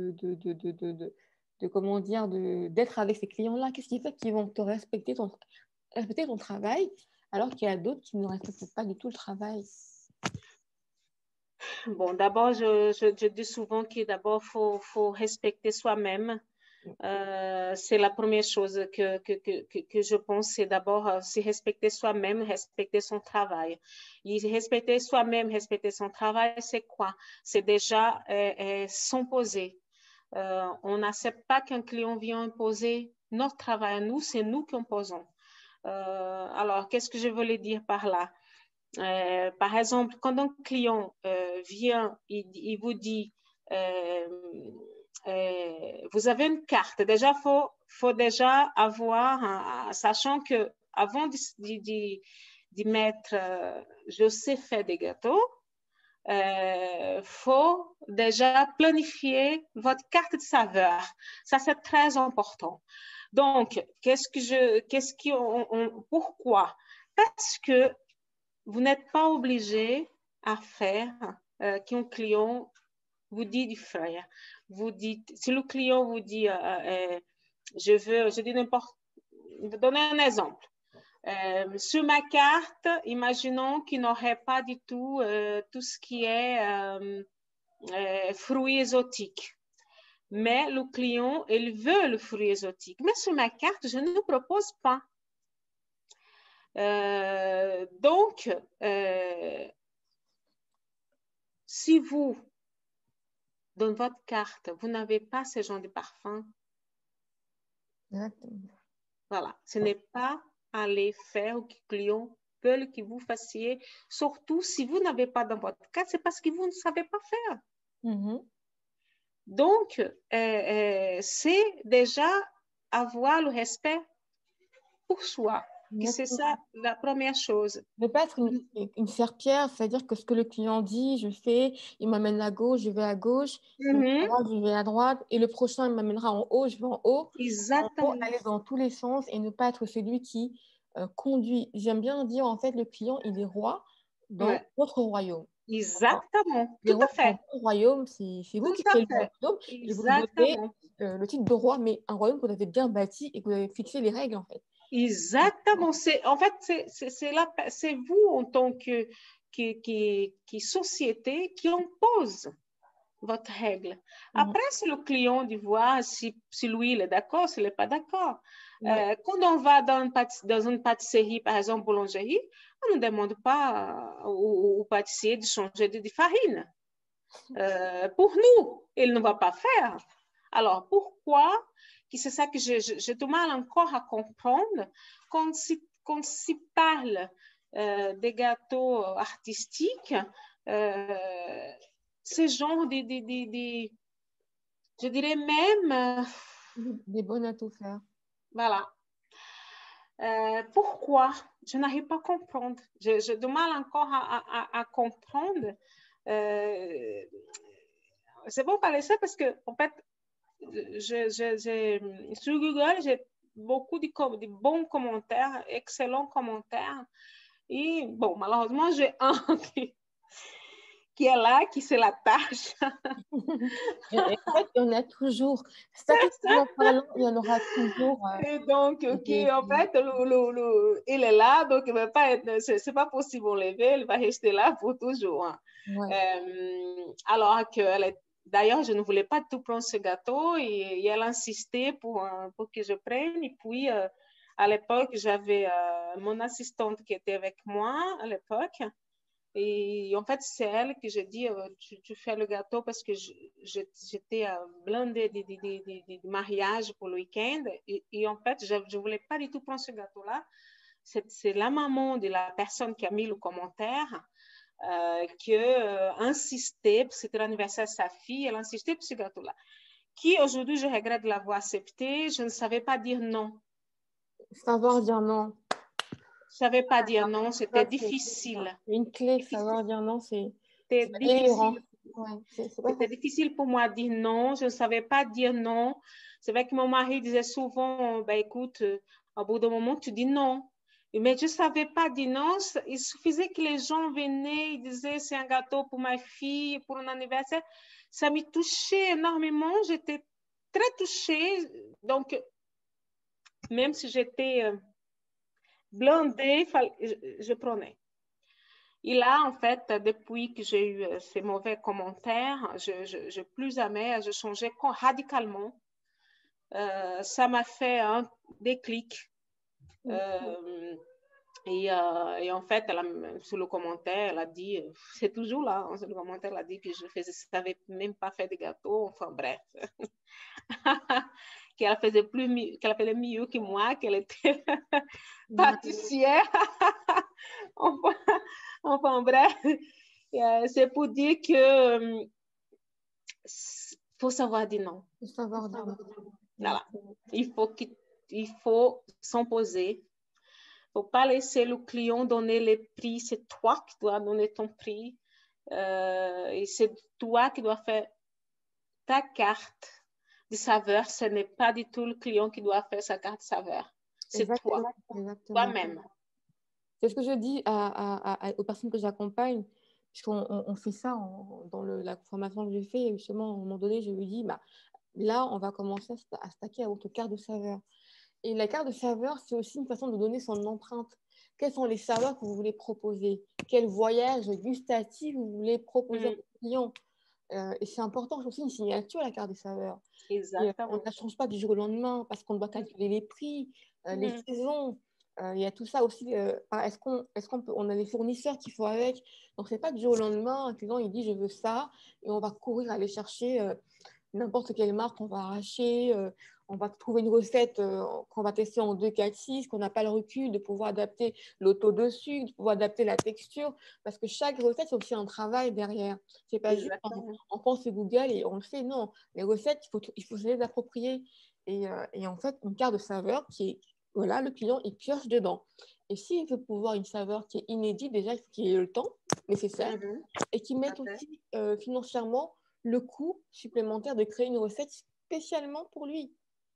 de comment dire, d'être avec ces clients-là, qu'est-ce qui fait qu'ils vont te respecter ton travail, alors qu'il y a d'autres qui ne respectent pas du tout le travail? Bon, d'abord, je dis souvent qu'il d'abord faut respecter soi-même. C'est la première chose que je pense, c'est d'abord se respecter soi-même, respecter son travail. Et respecter soi-même, respecter son travail, c'est quoi? C'est déjà s'imposer. On n'accepte pas qu'un client vienne imposer notre travail à nous, c'est nous qui imposons. Alors, qu'est-ce que je voulais dire par là? Par exemple, quand un client vient, il vous dit, vous avez une carte. Déjà, faut déjà avoir, sachant que avant d'y mettre, je sais faire des gâteaux, faut déjà planifier votre carte de saveur. Ça, c'est très important. Donc, pourquoi? Parce que vous n'êtes pas obligé à faire qu'un client vous dit du frère. Vous dites, si le client vous dit, je dis n'importe, je vais donner un exemple. Sur ma carte, imaginons qu'il n'aurait pas du tout tout ce qui est fruits exotiques. Mais le client, il veut le fruit exotique. Mais sur ma carte, je ne propose pas. Donc, si vous, dans votre carte, vous n'avez pas ce genre de parfum, voilà, ce n'est pas aller faire au client veulent que vous fassiez, surtout si vous n'avez pas dans votre carte, c'est parce que vous ne savez pas faire. Donc, c'est déjà avoir le respect pour soi. C'est ça la première chose. Ne pas être une serpillère, c'est-à-dire que ce que le client dit, je fais, il m'amène à gauche, je vais à gauche, il m'amène à droite, je vais à droite, et le prochain, il m'amènera en haut, je vais en haut. Exactement. Aller dans tous les sens et ne pas être celui qui conduit. J'aime bien dire, en fait, le client, il est roi dans votre royaume. Exactement, tout à fait. Dans votre royaume, c'est vous qui créez le royaume et vous nous donnez le titre de roi, mais un royaume que vous avez bien bâti et que vous avez fixé les règles, en fait. Exactement. En fait, c'est vous en tant que société qui impose votre règle. Après, c'est le client de voir si lui, il est d'accord, s'il n'est pas d'accord. Quand on va dans une pâtisserie, par exemple, boulangerie, on ne demande pas au pâtissier de changer de farine. Pour nous, il ne va pas faire. Alors, pourquoi? C'est ça que j'ai du mal encore à comprendre quand s'y parle des gâteaux artistiques, ce genre je dirais même des bonnes à tout faire. Voilà. Pourquoi? Je n'arrive pas à comprendre. J'ai du mal encore à comprendre. C'est bon parler ça parce que en fait, sur Google, j'ai beaucoup de bons commentaires, excellents commentaires. Et bon, malheureusement, j'ai un qui est là, qui c'est la tâche. Et en fait, il y en a toujours. Statistiquement parlant, il y en aura toujours. Et donc, en fait, il est là, donc il ne va pas être, c'est pas possible de lever, il va rester là pour toujours. Hein. Alors que, d'ailleurs, je ne voulais pas tout prendre ce gâteau et elle insistait pour que je prenne. Et puis, à l'époque, j'avais mon assistante qui était avec moi à l'époque. Et en fait, c'est elle que j'ai dit, tu fais le gâteau parce que j'étais blindée de mariage pour le week-end. Et en fait, je ne voulais pas du tout prendre ce gâteau-là. C'est la maman de la personne qui a mis le commentaire qui insistait, c'était l'anniversaire de sa fille, elle insistait pour ce gâteau-là. Qui aujourd'hui, je regrette de l'avoir accepté. Je ne savais pas dire non. Savoir dire non. Je savais pas dire non, c'était Ça, difficile. une clé, Difficile. savoir dire non, c'est C'était délirant. difficile. Ouais, C'était difficile pour moi de dire non. Je ne savais pas dire non. C'est vrai que mon mari disait souvent, ben, écoute, au bout d'un moment, tu dis non. Mais je ne savais pas dire non. Il suffisait que les gens venaient, ils disaient, c'est un gâteau pour ma fille, pour un anniversaire. Ça m'y touchait énormément. J'étais très touchée. Donc, même si j'étais blindée, je prenais. Et là, en fait, depuis que j'ai eu ces mauvais commentaires, je plus jamais, je changeais radicalement. Ça m'a fait un déclic. Et en fait, sous le commentaire, elle a dit, c'est toujours là, hein, sous le commentaire, elle a dit que je ne savais même pas faire de gâteaux, enfin bref. qu'elle faisait mieux que moi, qu'elle était pâtissière. enfin, enfin, bref. C'est pour dire que faut savoir dire non. Il faut savoir dire non. Voilà. Il faut s'imposer. Il ne faut pas laisser le client donner les prix. C'est toi qui dois donner ton prix. Et c'est toi qui dois faire ta carte de saveur. Ce n'est pas du tout le client qui doit faire sa carte de saveur. C'est toi, toi-même. C'est ce que je dis aux personnes que j'accompagne, puisqu'on fait ça dans la formation que j'ai fait. Justement, à un moment donné, je lui dis, bah, là, on va commencer à stacker à votre carte de saveur. Et la carte de saveur, c'est aussi une façon de donner son empreinte. Quelles sont les saveurs que vous voulez proposer? Quel voyage gustatif vous voulez proposer à vos clients? Et c'est important, c'est aussi une signature, la carte des saveurs. Exactement. On ne la change pas du jour au lendemain parce qu'on doit calculer les prix, les saisons. Il y a tout ça aussi. On a des fournisseurs qu'il faut avec. Donc, ce n'est pas du jour au lendemain. Un client, il dit, je veux ça. Et on va courir aller chercher n'importe quelle marque, on va arracher. On va trouver une recette qu'on va tester en 2, 4, 6, qu'on n'a pas le recul de pouvoir adapter le taux de sucre, de pouvoir adapter la texture. Parce que chaque recette, c'est aussi un travail derrière. Ce n'est pas juste on pense sur Google et on le fait. Non, les recettes, il faut se les approprier. Et en fait, une carte de saveur qui est, voilà, le client, il pioche dedans. Et s'il veut pouvoir une saveur qui est inédite, déjà, il faut qu'il ait le temps nécessaire et qu'il mette aussi financièrement le coût supplémentaire de créer une recette spécialement pour lui.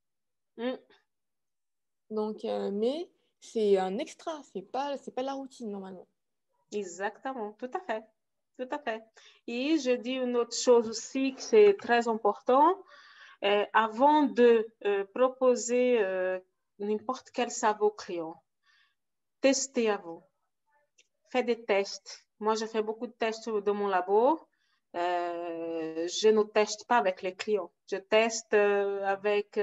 Donc, mais c'est un extra, c'est pas la routine normalement. Exactement, tout à fait. Tout à fait. Et je dis une autre chose aussi que c'est très important. Avant de proposer n'importe quel savon au client, testez avant. Faites des tests. Moi, je fais beaucoup de tests dans mon labo. Je ne teste pas avec les clients. Je teste avec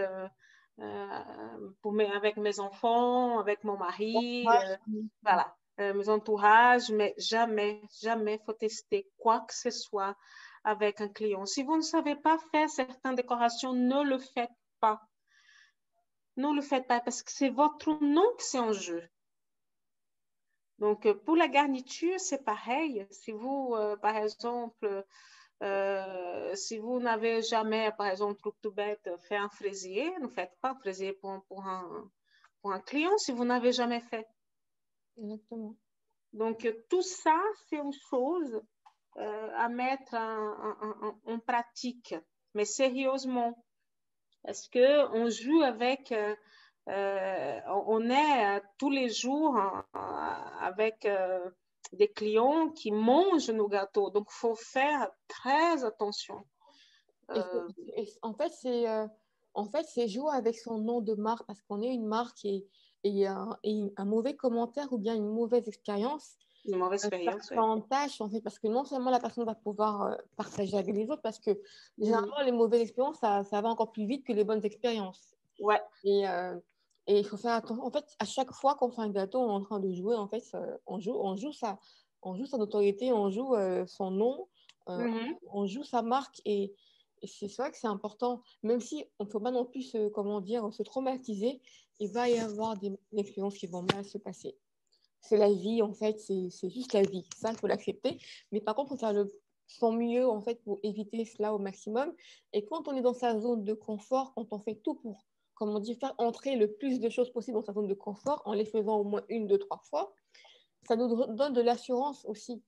mes enfants, avec mon mari, voilà, mes entourages, mais jamais, jamais faut tester quoi que ce soit avec un client. Si vous ne savez pas faire certaines décorations, ne le faites pas. Ne le faites pas parce que c'est votre nom qui c'est en jeu. Donc, pour la garniture, c'est pareil. Si vous, par exemple, si vous n'avez jamais, par exemple, truc tout bête, fait un fraisier, ne faites pas un fraisier pour un client si vous n'avez jamais fait. Exactement. Donc, tout ça, c'est une chose à mettre en pratique, mais sérieusement. Parce qu'on joue avec, on est tous les jours avec des clients qui mangent nos gâteaux. Donc, il faut faire très attention. En fait, c'est jouer avec son nom de marque parce qu'on est une marque et un mauvais commentaire ou bien une mauvaise expérience. Une mauvaise expérience, ça entache, en fait, parce que non seulement la personne va pouvoir partager avec les autres, parce que généralement, les mauvaises expériences, ça va encore plus vite que les bonnes expériences. Ouais. Et il faut faire attention. En fait, à chaque fois qu'on fait un gâteau, on est en train de jouer, en fait, on joue sa notoriété, on joue son nom, on joue sa marque. Et c'est vrai que c'est important, même si on ne faut pas non plus se traumatiser, il va y avoir des expériences qui vont mal se passer. C'est la vie, en fait, c'est juste la vie. Ça, il faut l'accepter. Mais par contre, il faut faire son mieux, en fait, pour éviter cela au maximum. Et quand on est dans sa zone de confort, quand on fait tout pour comme on dit, faire entrer le plus de choses possible dans sa zone de confort en les faisant au moins 1, 2, 3 fois. Ça nous donne de l'assurance aussi.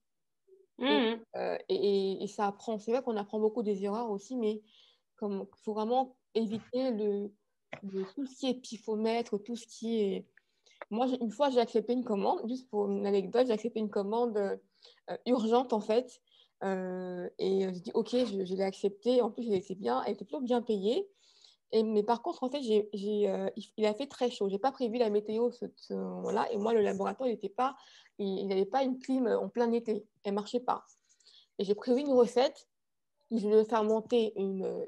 Et ça apprend. C'est vrai qu'on apprend beaucoup des erreurs aussi, mais il faut vraiment éviter tout ce qui est pifomètre, tout ce qui est... Moi, une fois, j'ai accepté une commande, juste pour une anecdote, j'ai accepté une commande urgente, en fait. Et j'ai dit, OK, je l'ai acceptée. En plus, elle était bien, elle était plutôt bien payée. Mais par contre, en fait, il a fait très chaud. Je n'ai pas prévu la météo ce moment-là. Et moi, le laboratoire, il n'avait pas une clim en plein été. Elle ne marchait pas. Et j'ai prévu une recette. Je vais faire monter une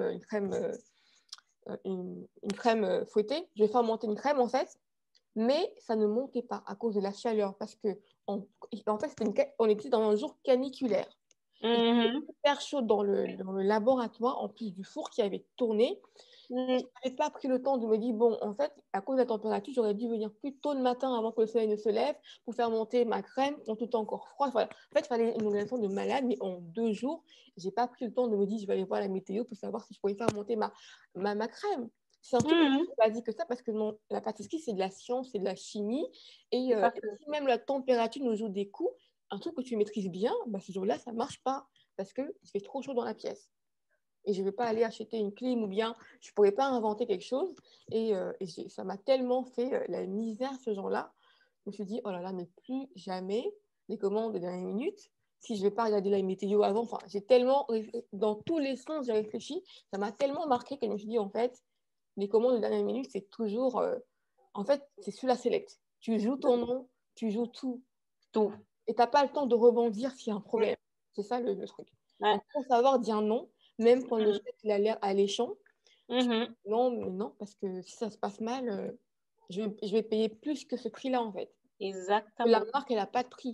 crème fouettée. Je vais faire monter une crème, en fait. Mais ça ne montait pas à cause de la chaleur. Parce que, en fait, on était dans un jour caniculaire. Il était super chaud dans le laboratoire, en plus du four qui avait tourné. Je n'avais pas pris le temps de me dire, bon, en fait, à cause de la température, j'aurais dû venir plus tôt le matin avant que le soleil ne se lève pour faire monter ma crème quand tout est encore froid. Voilà. En fait, il fallait une organisation de malade, mais en 2 jours, je n'ai pas pris le temps de me dire, je vais aller voir la météo pour savoir si je pouvais faire monter ma crème. C'est un truc plus basique que ça parce que la pâtisserie, c'est de la science, c'est de la chimie. Et si même la température nous joue des coups, un truc que tu maîtrises bien, bah, ce jour-là, ça ne marche pas parce qu'il fait trop chaud dans la pièce. Et je ne vais pas aller acheter une clim ou bien je ne pourrais pas inventer quelque chose. Et ça m'a tellement fait la misère ce jour-là. Je me suis dit, oh là là, mais plus jamais les commandes de dernière minute. Si je ne vais pas regarder la météo avant, enfin, j'ai tellement, dans tous les sens, j'ai réfléchi. Ça m'a tellement marqué que je me suis dit, en fait, les commandes de dernière minute, c'est toujours, en fait, c'est sur la select. Tu joues ton nom, tu joues tout. Et tu n'as pas le temps de rebondir s'il y a un problème. C'est ça le truc. Il faut savoir dire non, même quand le chef il a l'air alléchant. Non, mais non, parce que si ça se passe mal, je vais payer plus que ce prix-là, en fait. Exactement. La marque, elle n'a pas de prix.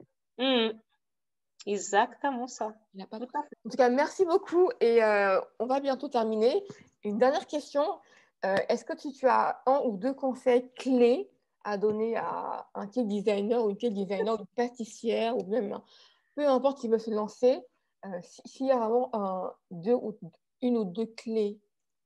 Exactement ça. En tout cas, merci beaucoup et on va bientôt terminer. Une dernière question. Est-ce que tu as 1 ou 2 conseils clés à donner à un cake designer ou une cake designer, une pâtissière ou même peu importe qui veut se lancer, s'il y a vraiment une ou deux clés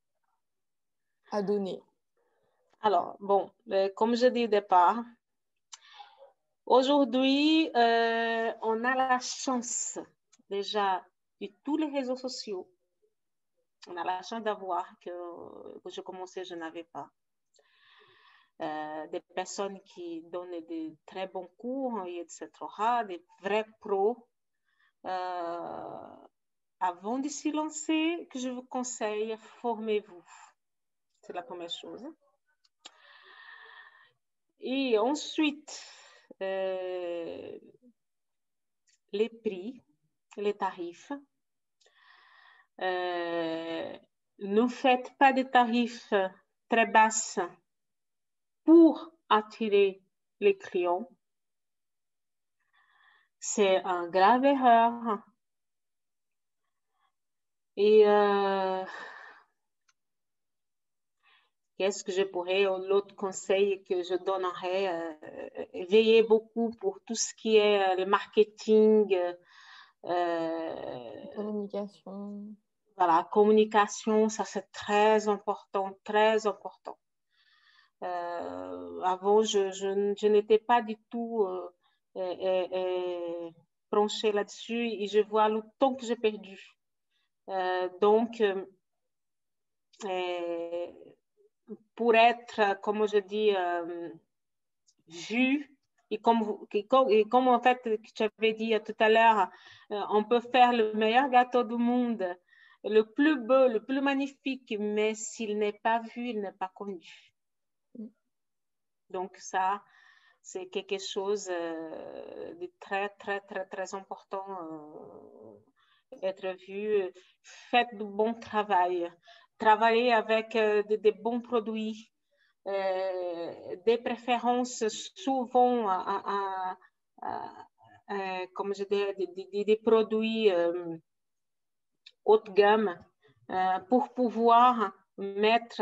à donner? Alors, bon, comme je dis au départ, aujourd'hui, on a la chance déjà de tous les réseaux sociaux. On a la chance d'avoir que je commençais, je n'avais pas. Des personnes qui donnent de très bons cours, etc., des vrais pros. Avant de se lancer, que je vous conseille, formez-vous. C'est la première chose. Et ensuite, les prix, les tarifs. Ne faites pas des tarifs très bas pour attirer les clients. C'est une grave erreur. Et qu'est-ce que je pourrais, l'autre conseil que je donnerais, veillez beaucoup pour tout ce qui est le marketing, Communication. Voilà, communication, ça c'est très important, très important. Avant, je n'étais pas du tout branchée là-dessus et je vois le temps que j'ai perdu. Donc, pour être, comme je dis, vu, et comme en fait, tu avais dit tout à l'heure, on peut faire le meilleur gâteau du monde, le plus beau, le plus magnifique, mais s'il n'est pas vu, il n'est pas connu. Donc ça, c'est quelque chose de très, très, très, très important d'être vu. Faites du bon travail. Travaillez avec des bons produits. Des préférences souvent comme je dis, des produits haut de gamme pour pouvoir mettre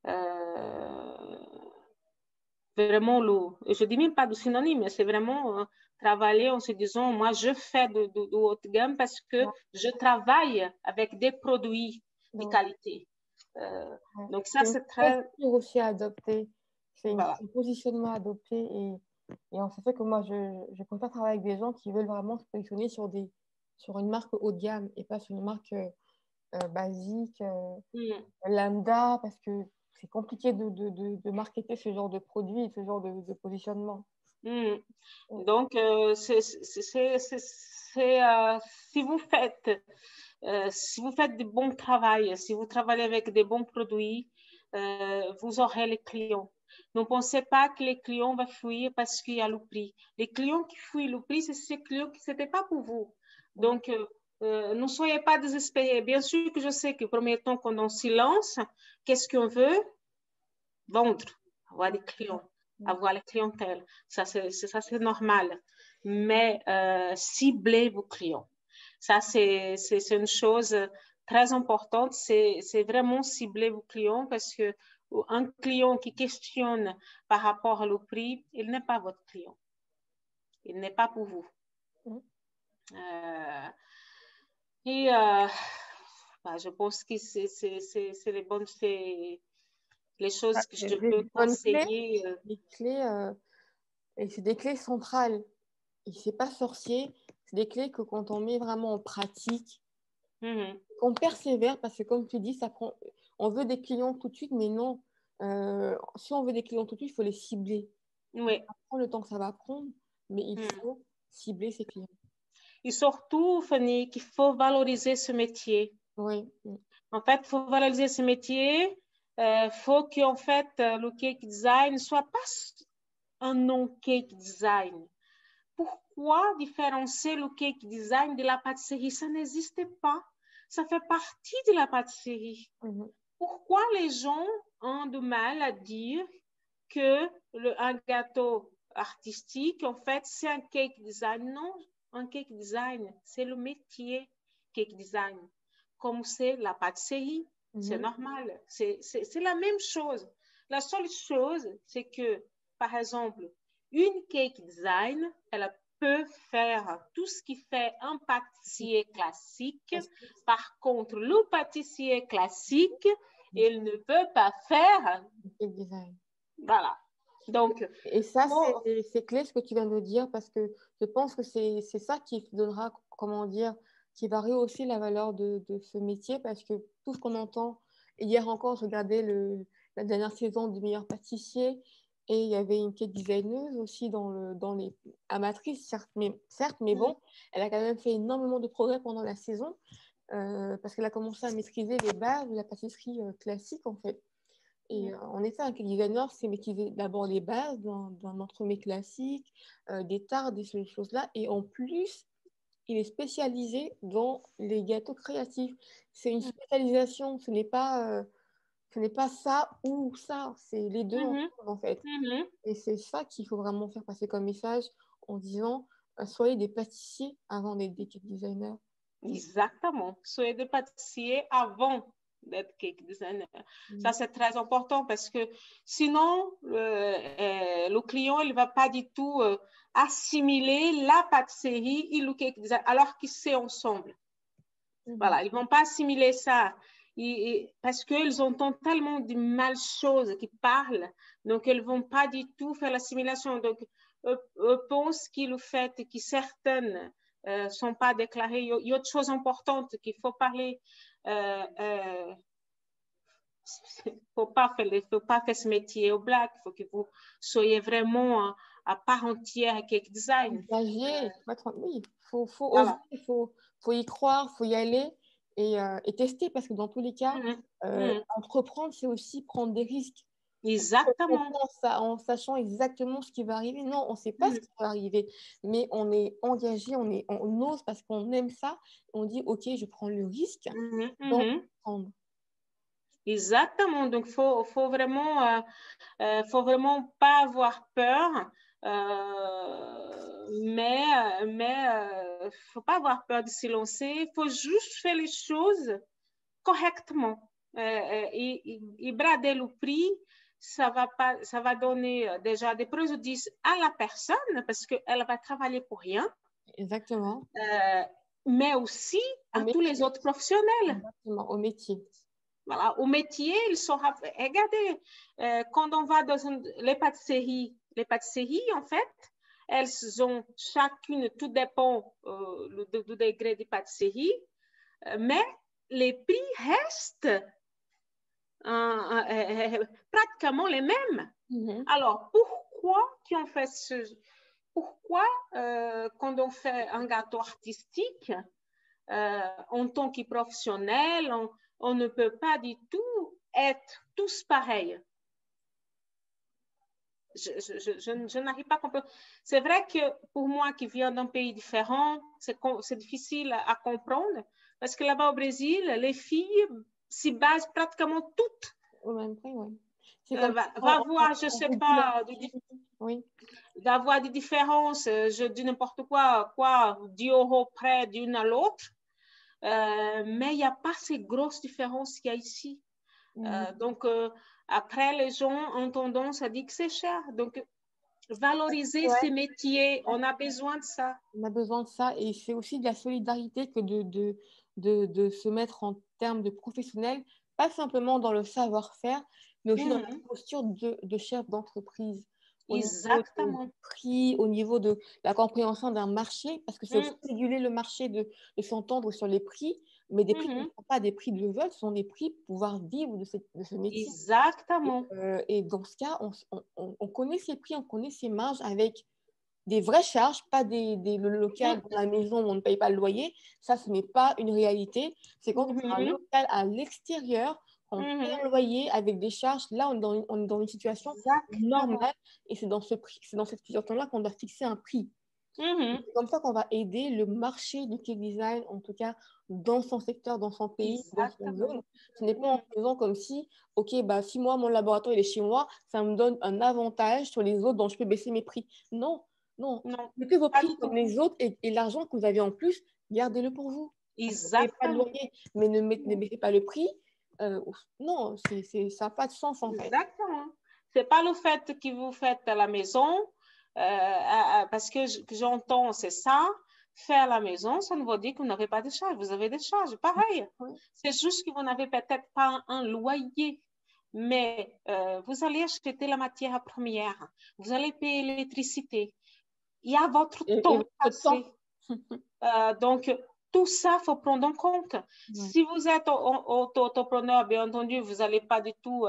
vraiment je dis même pas de synonyme, c'est vraiment travailler en se disant, moi je fais de haut de gamme parce que je travaille avec des produits de qualité. Donc ça, c'est une très... posture aussi à adopter. C'est Voilà. un positionnement à adopter. Et en fait que moi, je préfère travailler avec des gens qui veulent vraiment se positionner sur une marque haut de gamme et pas sur une marque basique, lambda, parce que c'est compliqué de marketer ce genre de produit et ce genre de positionnement. Donc, si vous faites du bon travail, si vous travaillez avec des bons produits, vous aurez les clients. Ne pensez pas que les clients vont fuir parce qu'il y a le prix. Les clients qui fuient le prix, c'est ces clients qui n'étaient pas pour vous. Donc, ne soyez pas désespérés. Bien sûr que je sais que premier temps, quand on se lance, qu'est-ce qu'on veut? Vendre, avoir des clients, avoir la clientèle. Ça, c'est normal. Mais ciblez vos clients. Ça, c'est une chose très importante. C'est vraiment cibler vos clients parce que un client qui questionne par rapport au prix, il n'est pas votre client. Il n'est pas pour vous. Je pense que c'est les bonnes... les choses que je peux conseiller. Les clés, et c'est des clés centrales. Et c'est pas sorcier. C'est des clés que quand on met vraiment en pratique, qu'on persévère, parce que comme tu dis, ça prend... on veut des clients tout de suite, mais non. Si on veut des clients tout de suite, il faut les cibler. Oui. Ça prend le temps que ça va prendre, mais il faut cibler ses clients. Et surtout, Fanny, qu'il faut valoriser ce métier. Oui. En fait, il faut valoriser ce métier. Faut qu'en fait, le cake design ne soit pas un non-cake design. Pourquoi différencier le cake design de la pâtisserie? Ça n'existe pas. Ça fait partie de la pâtisserie. Pourquoi les gens ont du mal à dire que un gâteau artistique, en fait, c'est un cake design? Non, un cake design, c'est le métier cake design. Comme c'est la pâtisserie, c'est normal. C'est la même chose. La seule chose, c'est que, par exemple, une cake design, elle peut faire tout ce qui fait un pâtissier classique. Par contre, le pâtissier classique, il ne peut pas faire cake design. Voilà. Donc, et ça, c'est clé ce que tu viens de dire, parce que je pense que c'est ça qui donnera, comment dire, qui va rehausser la valeur de ce métier, parce que tout ce qu'on entend, hier encore, je regardais la dernière saison du meilleur pâtissier, et il y avait une cake designeuse aussi dans les amatrices, certes, mais bon, elle a quand même fait énormément de progrès pendant la saison, parce qu'elle a commencé à maîtriser les bases de la pâtisserie classique, en fait. Et en effet, un cake designer, c'est maîtriser d'abord les bases d'un entremets classique, des tartes, des choses-là. Et en plus, il est spécialisé dans les gâteaux créatifs. C'est une spécialisation, ce n'est pas ça ou ça, c'est les deux ensemble, en fait. Et c'est ça qu'il faut vraiment faire passer comme message en disant soyez des pâtissiers avant d'être des cake designers. Exactement, soyez des pâtissiers avant d'être cake designer. Ça, c'est très important parce que sinon, le client, il ne va pas du tout assimiler la pâtisserie et le cake design, alors qu'ils sont ensemble. Voilà, ils ne vont pas assimiler ça parce qu'ils entendent tellement de mal choses qui parlent, donc ils ne vont pas du tout faire l'assimilation. Donc, je pense que le fait que certaines ne sont pas déclarées, il y a autre chose importante qu'il faut parler. Il ne faut pas faire ce métier au black. Il faut que vous soyez vraiment à part entière cake design. Oui, il faut oser, il faut y croire, il faut y aller et tester, parce que dans tous les cas, entreprendre, c'est aussi prendre des risques. Exactement. En sachant exactement ce qui va arriver. Non, on ne sait pas ce qui va arriver, mais on est engagé, on ose parce qu'on aime ça. On dit, OK, je prends le risque d'entreprendre. Exactement. Donc, faut vraiment pas avoir peur. Mais faut pas avoir peur de se lancer. Il faut juste faire les choses correctement. Et brader le prix, ça va donner déjà des préjudices à la personne parce qu'elle va travailler pour rien. Exactement. Mais aussi à tous les autres professionnels. Exactement, au métier. Voilà, au métier, il saura. Regardez, quand on va dans les pâtisseries, en fait, elles ont chacune, tout dépend du degré de pâtisserie, mais les prix restent pratiquement les mêmes. Alors, pourquoi quand on fait un gâteau artistique, en tant que professionnel, on ne peut pas du tout être tous pareils. Je n'arrive pas à comprendre. C'est vrai que pour moi qui viens d'un pays différent, c'est difficile à comprendre parce que là-bas au Brésil, les filles s'y basent pratiquement toutes. Au même prix, oui. Va voir, je ne sais pas, oui. D'avoir des différences, je dis n'importe quoi, 10 € près d'une à l'autre. Mais il n'y a pas ces grosses différences qu'il y a ici. Donc, après, les gens ont tendance à dire que c'est cher. Donc, valoriser ces métiers, on a besoin de ça. On a besoin de ça et c'est aussi de la solidarité que de se mettre en termes de professionnels, pas simplement dans le savoir-faire, mais aussi dans la posture de chef d'entreprise. Exactement. Du prix, au niveau de la compréhension d'un marché, parce que c'est aussi réguler le marché de s'entendre sur les prix, mais des prix qui ne sont pas des prix de level, ce sont des prix pour pouvoir vivre de ce métier. Exactement. Et dans ce cas, on connaît ces prix, on connaît ces marges avec des vraies charges, pas le local dans la maison où on ne paye pas le loyer. Ça, ce n'est pas une réalité. C'est quand on a un local à l'extérieur, on paye un loyer avec des charges. Là, on est dans une situation normale et c'est dans cette situation-là qu'on doit fixer un prix. C'est comme ça qu'on va aider le marché du cake design, en tout cas dans son secteur, dans son pays, dans son zone. Ce n'est pas en faisant comme si, ok, bah, si moi, mon laboratoire il est chez moi, ça me donne un avantage sur les autres dont je peux baisser mes prix. Non. Mettez vos prix comme les autres et l'argent que vous avez en plus, gardez-le pour vous. Exactement. Pas de loyer, mais ne mettez pas le prix. Non, ça n'a pas de sens en fait. Exactement. Ce n'est pas le fait que vous faites à la maison, parce que j'entends, c'est ça. Faire à la maison, ça ne veut dire que vous n'avez pas de charges. Vous avez des charges, pareil. C'est juste que vous n'avez peut-être pas un loyer. Mais vous allez acheter la matière première. Vous allez payer l'électricité. Il y a votre temps passé. Donc, tout ça, il faut prendre en compte. Si vous êtes auto-entrepreneur, bien entendu, vous n'allez pas du tout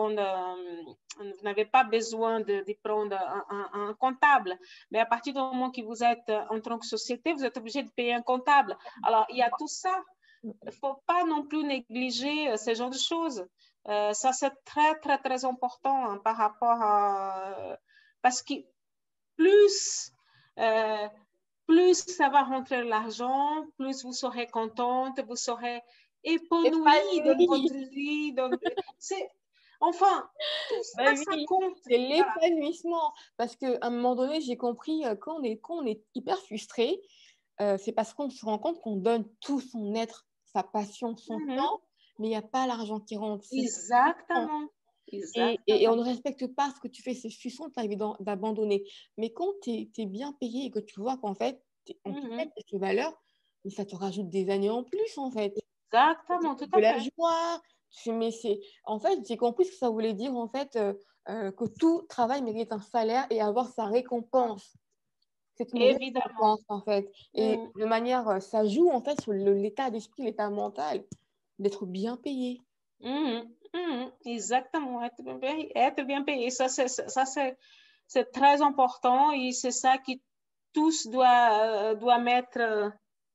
vous n'avez pas besoin de prendre un comptable. Mais à partir du moment que vous êtes en tant que société, vous êtes obligé de payer un comptable. Alors, il y a tout ça. Il ne faut pas non plus négliger ce genre de choses. Ça, c'est très, très, très important hein, par rapport à... Parce que plus ça va rentrer l'argent, plus vous serez contente, vous serez épanouie dans votre vie. Enfin, tout ça, ça compte. C'est l'épanouissement. Parce qu'à un moment donné, j'ai compris, quand on est hyper frustré, c'est parce qu'on se rend compte qu'on donne tout son être, sa passion, son temps, mais il n'y a pas l'argent qui rentre. Exactement. Et on ne respecte pas ce que tu fais. C'est frustrant, tu as envie d'abandonner. Mais quand tu es bien payé et que tu vois qu'en fait, on te met tes valeurs, mais ça te rajoute des années en plus, en fait. Exactement, tout à fait. De la joie. En fait, j'ai compris ce que ça voulait dire, en fait, que tout travail mérite un salaire et avoir sa récompense. C'est une récompense, en fait. Et de manière, ça joue, en fait, sur l'état d'esprit, l'état mental, d'être bien payé. Exactement, être bien payé, ça c'est très important et c'est ça que tous doivent mettre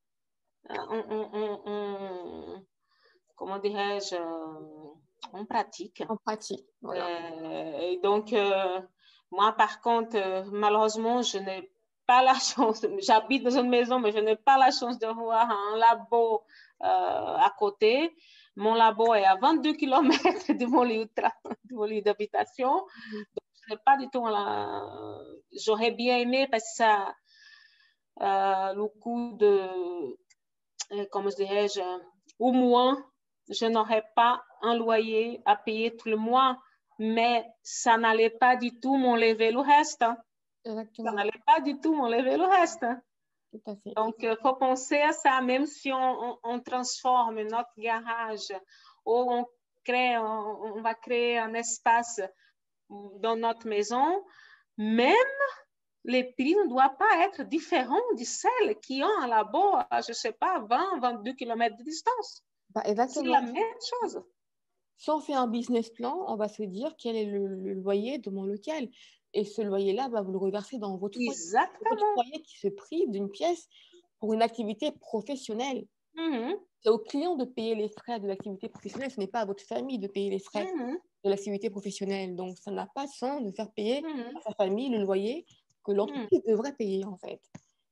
comment dirais-je, en pratique. En pratique, voilà. Et donc, moi par contre, malheureusement, je n'ai pas la chance, j'habite dans une maison, mais je n'ai pas la chance de voir un labo à côté. Mon labo est à 22 km de mon lieu d'habitation. Donc, je n'ai pas du tout j'aurais bien aimé parce que ça, le coût de, comment dirais-je, au moins, je n'aurais pas un loyer à payer tout le mois, mais ça n'allait pas du tout m'enlever le reste. Exactement. Ça n'allait pas du tout m'enlever le reste. Tout à fait. Donc, il faut penser à ça, même si on transforme notre garage ou on va créer un espace dans notre maison, même les prix ne doivent pas être différents de celles qui ont un labo à, je ne sais pas, 20, 22 km de distance. Bah, C'est exactement. la même chose. Si on fait un business plan, on va se dire quel est le loyer de mon local. Et ce loyer-là, vous le reversez dans votre foyer. Exactement. Votre foyer qui se prive d'une pièce pour une activité professionnelle. C'est au client de payer les frais de l'activité professionnelle. Ce n'est pas à votre famille de payer les frais de l'activité professionnelle. Donc, ça n'a pas de sens de faire payer à sa famille le loyer que l'entreprise devrait payer, en fait.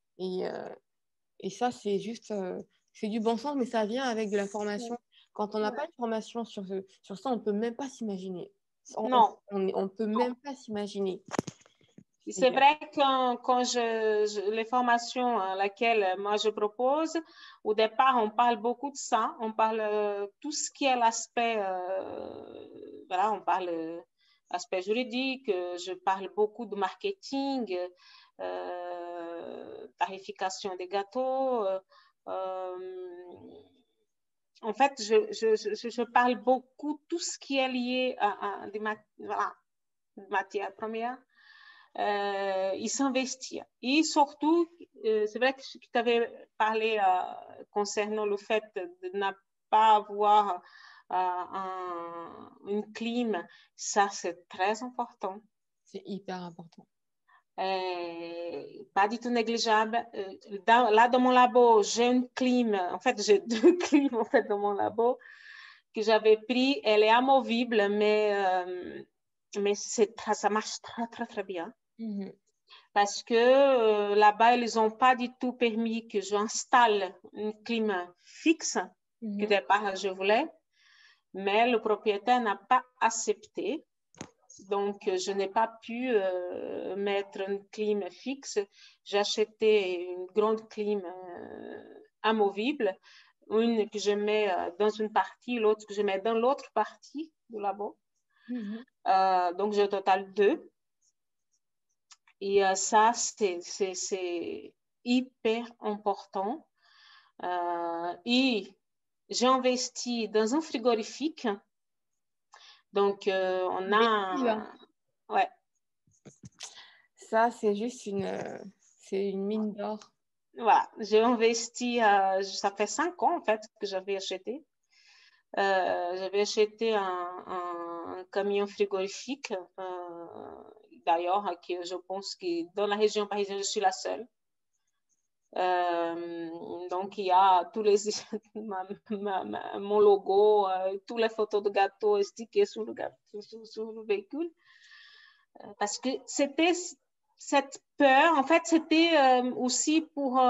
Et ça, c'est juste... c'est du bon sens, mais ça vient avec de la formation. Quand on n'a pas de formation sur ça, on ne peut même pas s'imaginer. Non. On ne peut même pas s'imaginer. C'est vrai que quand les formations à laquelle moi je propose, au départ, on parle beaucoup de ça. On parle tout ce qui est l'aspect, voilà, on parle aspect juridique. Je parle beaucoup de marketing, tarification des gâteaux. En fait, je parle beaucoup de tout ce qui est lié à des matières premières. Il s'investir. Et surtout, c'est vrai que tu avais parlé concernant le fait de ne pas avoir une clim. Ça, c'est très important. C'est hyper important. Pas du tout négligeable. Là, dans mon labo, j'ai une clim. En fait, j'ai 2 clims en fait, dans mon labo que j'avais pris. Elle est amovible, mais ça marche très, très, très bien. Parce que là-bas, ils n'ont pas du tout permis que j'installe une clim fixe, que au départ je voulais, mais le propriétaire n'a pas accepté. Donc, je n'ai pas pu mettre une clim fixe. J'ai acheté une grande clim amovible, une que je mets dans une partie, l'autre que je mets dans l'autre partie du labo. Donc, j'ai au total 2. Et ça, c'est hyper important. Et j'ai investi dans un frigorifique. Donc, on a... Ouais. Ça, c'est juste c'est une mine d'or. Voilà, j'ai investi, ça fait 5 ans en fait que j'avais acheté. J'avais acheté un camion frigorifique. D'ailleurs, je pense que dans la région parisienne, je suis la seule. Donc, il y a tous les mon logo, toutes les photos de gâteaux stickées sur le véhicule. Parce que c'était cette peur, en fait, c'était aussi pour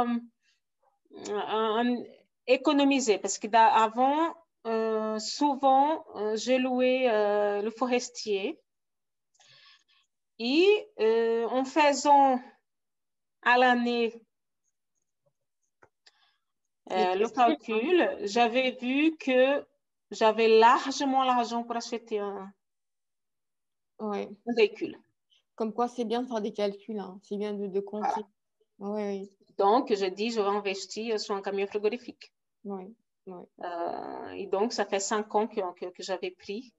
économiser. Parce qu'avant, souvent, j'ai loué le forestier. Et en faisant à l'année le calcul, j'avais vu que j'avais largement l'argent pour acheter un véhicule. Comme quoi, c'est bien de faire des calculs, hein. C'est bien de compter. Voilà. Donc, je dis, je vais investir sur un camion frigorifique. Et donc, ça fait 5 ans que j'avais pris.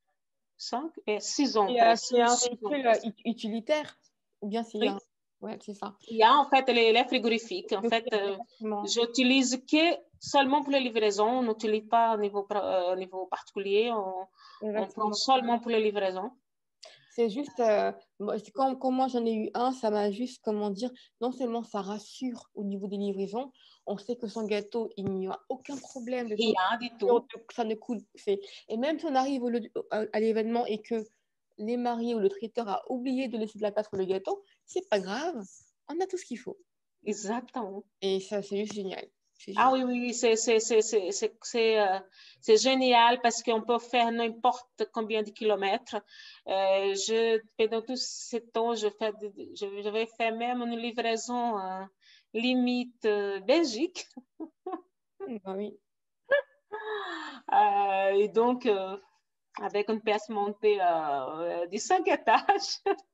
6 ans. C'est un véhicule utilitaire ou bien c'est c'est ça. Il y a en fait les frigorifiques. En fait, j'utilise que seulement pour les livraisons. On n'utilise pas au niveau particulier. On prend seulement pour les livraisons. C'est juste, quand moi j'en ai eu un, ça m'a juste, comment dire, non seulement ça rassure au niveau des livraisons, on sait que sans gâteau, il n'y a aucun problème. Rien du tout. Ça ne coule. Et même si on arrive à l'événement et que les mariés ou le traiteur a oublié de laisser de la place pour le gâteau, c'est pas grave, on a tout ce qu'il faut. Exactement. Et ça, c'est juste génial. Ah oui, c'est génial parce qu'on peut faire n'importe combien de kilomètres. Pendant tout ce temps, je vais faire même une livraison limite Belgique. Oui. Et donc, avec une pièce montée de 5 étages,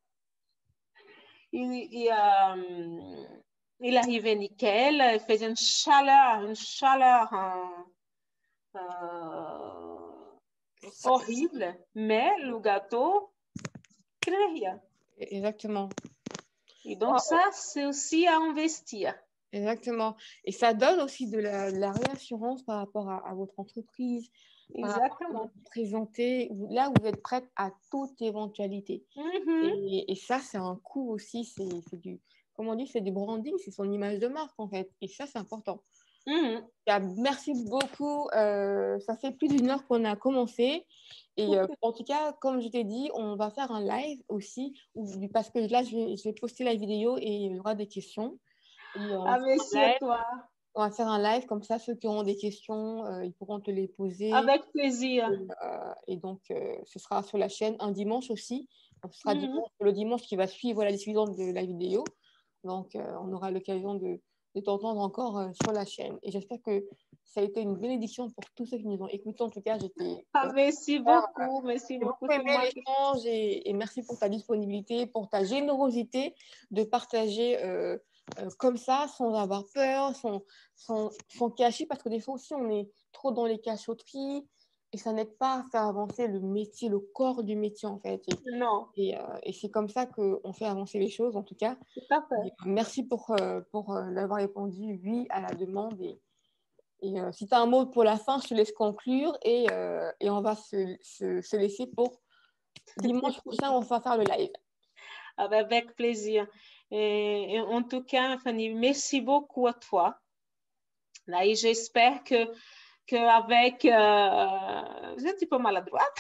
il arrivait nickel, il faisait une chaleur. horrible, mais le gâteau crée rien. Exactement. Et donc ça, c'est aussi à investir. Exactement. Et ça donne aussi de la réassurance par rapport à votre entreprise, par rapport à Exactement. vous présenter. Là, vous êtes prête à toute éventualité. Et ça, c'est un coût aussi. C'est du, comme on dit, c'est du branding, c'est son image de marque, en fait. Et ça, c'est important. Merci beaucoup. Ça fait plus d'1 heure qu'on a commencé. Et en tout cas, comme je t'ai dit, on va faire un live aussi, parce que là, je vais poster la vidéo et il y aura des questions. Merci à toi. On va faire un live, comme ça, ceux qui auront des questions, ils pourront te les poser. Avec plaisir. Et donc, ce sera sur la chaîne un dimanche aussi. Donc, ce sera le dimanche qui va suivre la diffusion de la vidéo. Donc, on aura l'occasion de t'entendre encore sur la chaîne. Et j'espère que ça a été une bénédiction pour tous ceux qui nous ont écoutés. En tout cas, j'étais... merci beaucoup. Merci beaucoup. J'ai beaucoup aimé l'échange et merci pour ta disponibilité, pour ta générosité de partager comme ça, sans avoir peur, sans cacher, parce que des fois aussi, on est trop dans les cachotteries et ça n'aide pas à faire avancer le métier, le corps du métier, en fait. Non. Et c'est comme ça qu'on fait avancer les choses, en tout cas. Tout à fait. Merci pour l'avoir répondu oui à la demande. Et si tu as un mot pour la fin, je te laisse conclure et on va se laisser pour dimanche prochain, on va faire le live. Avec plaisir. Et en tout cas, Fanny, merci beaucoup à toi. Là, et j'espère qu'avec, j'ai un petit peu maladroite,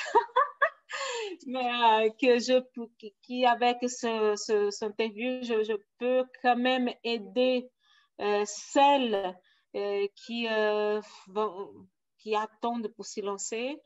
mais qu'avec cette interview, je peux quand même aider celles qui attendent pour s'y lancer.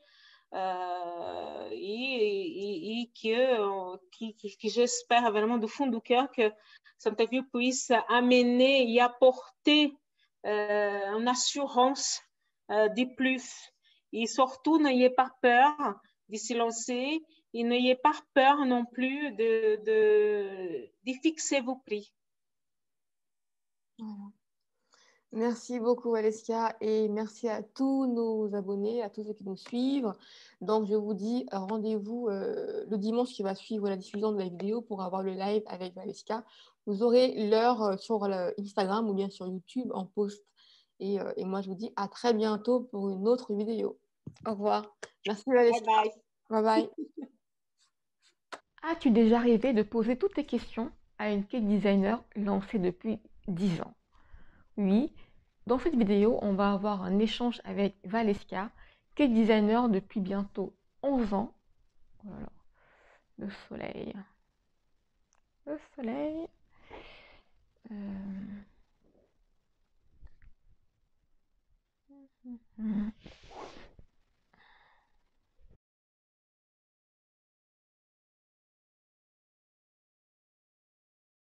Et que j'espère vraiment du fond du cœur que cette interview puisse amener et apporter une assurance de plus. Et surtout, n'ayez pas peur de se lancer et n'ayez pas peur non plus de fixer vos prix. Voilà. Merci beaucoup, Alessia, et merci à tous nos abonnés, à tous ceux qui nous suivent. Donc, je vous dis rendez-vous le dimanche qui va suivre la diffusion de la vidéo pour avoir le live avec Alessia. Vous aurez l'heure sur Instagram ou bien sur YouTube en post. Et moi, je vous dis à très bientôt pour une autre vidéo. Au revoir. Merci, Alessia. Bye bye. Bye bye. As-tu déjà rêvé de poser toutes tes questions à une cake designer lancée depuis 10 ans? Oui, dans cette vidéo, on va avoir un échange avec Valeska, cake designer depuis bientôt 11 ans. Oh là là, le soleil. Le soleil.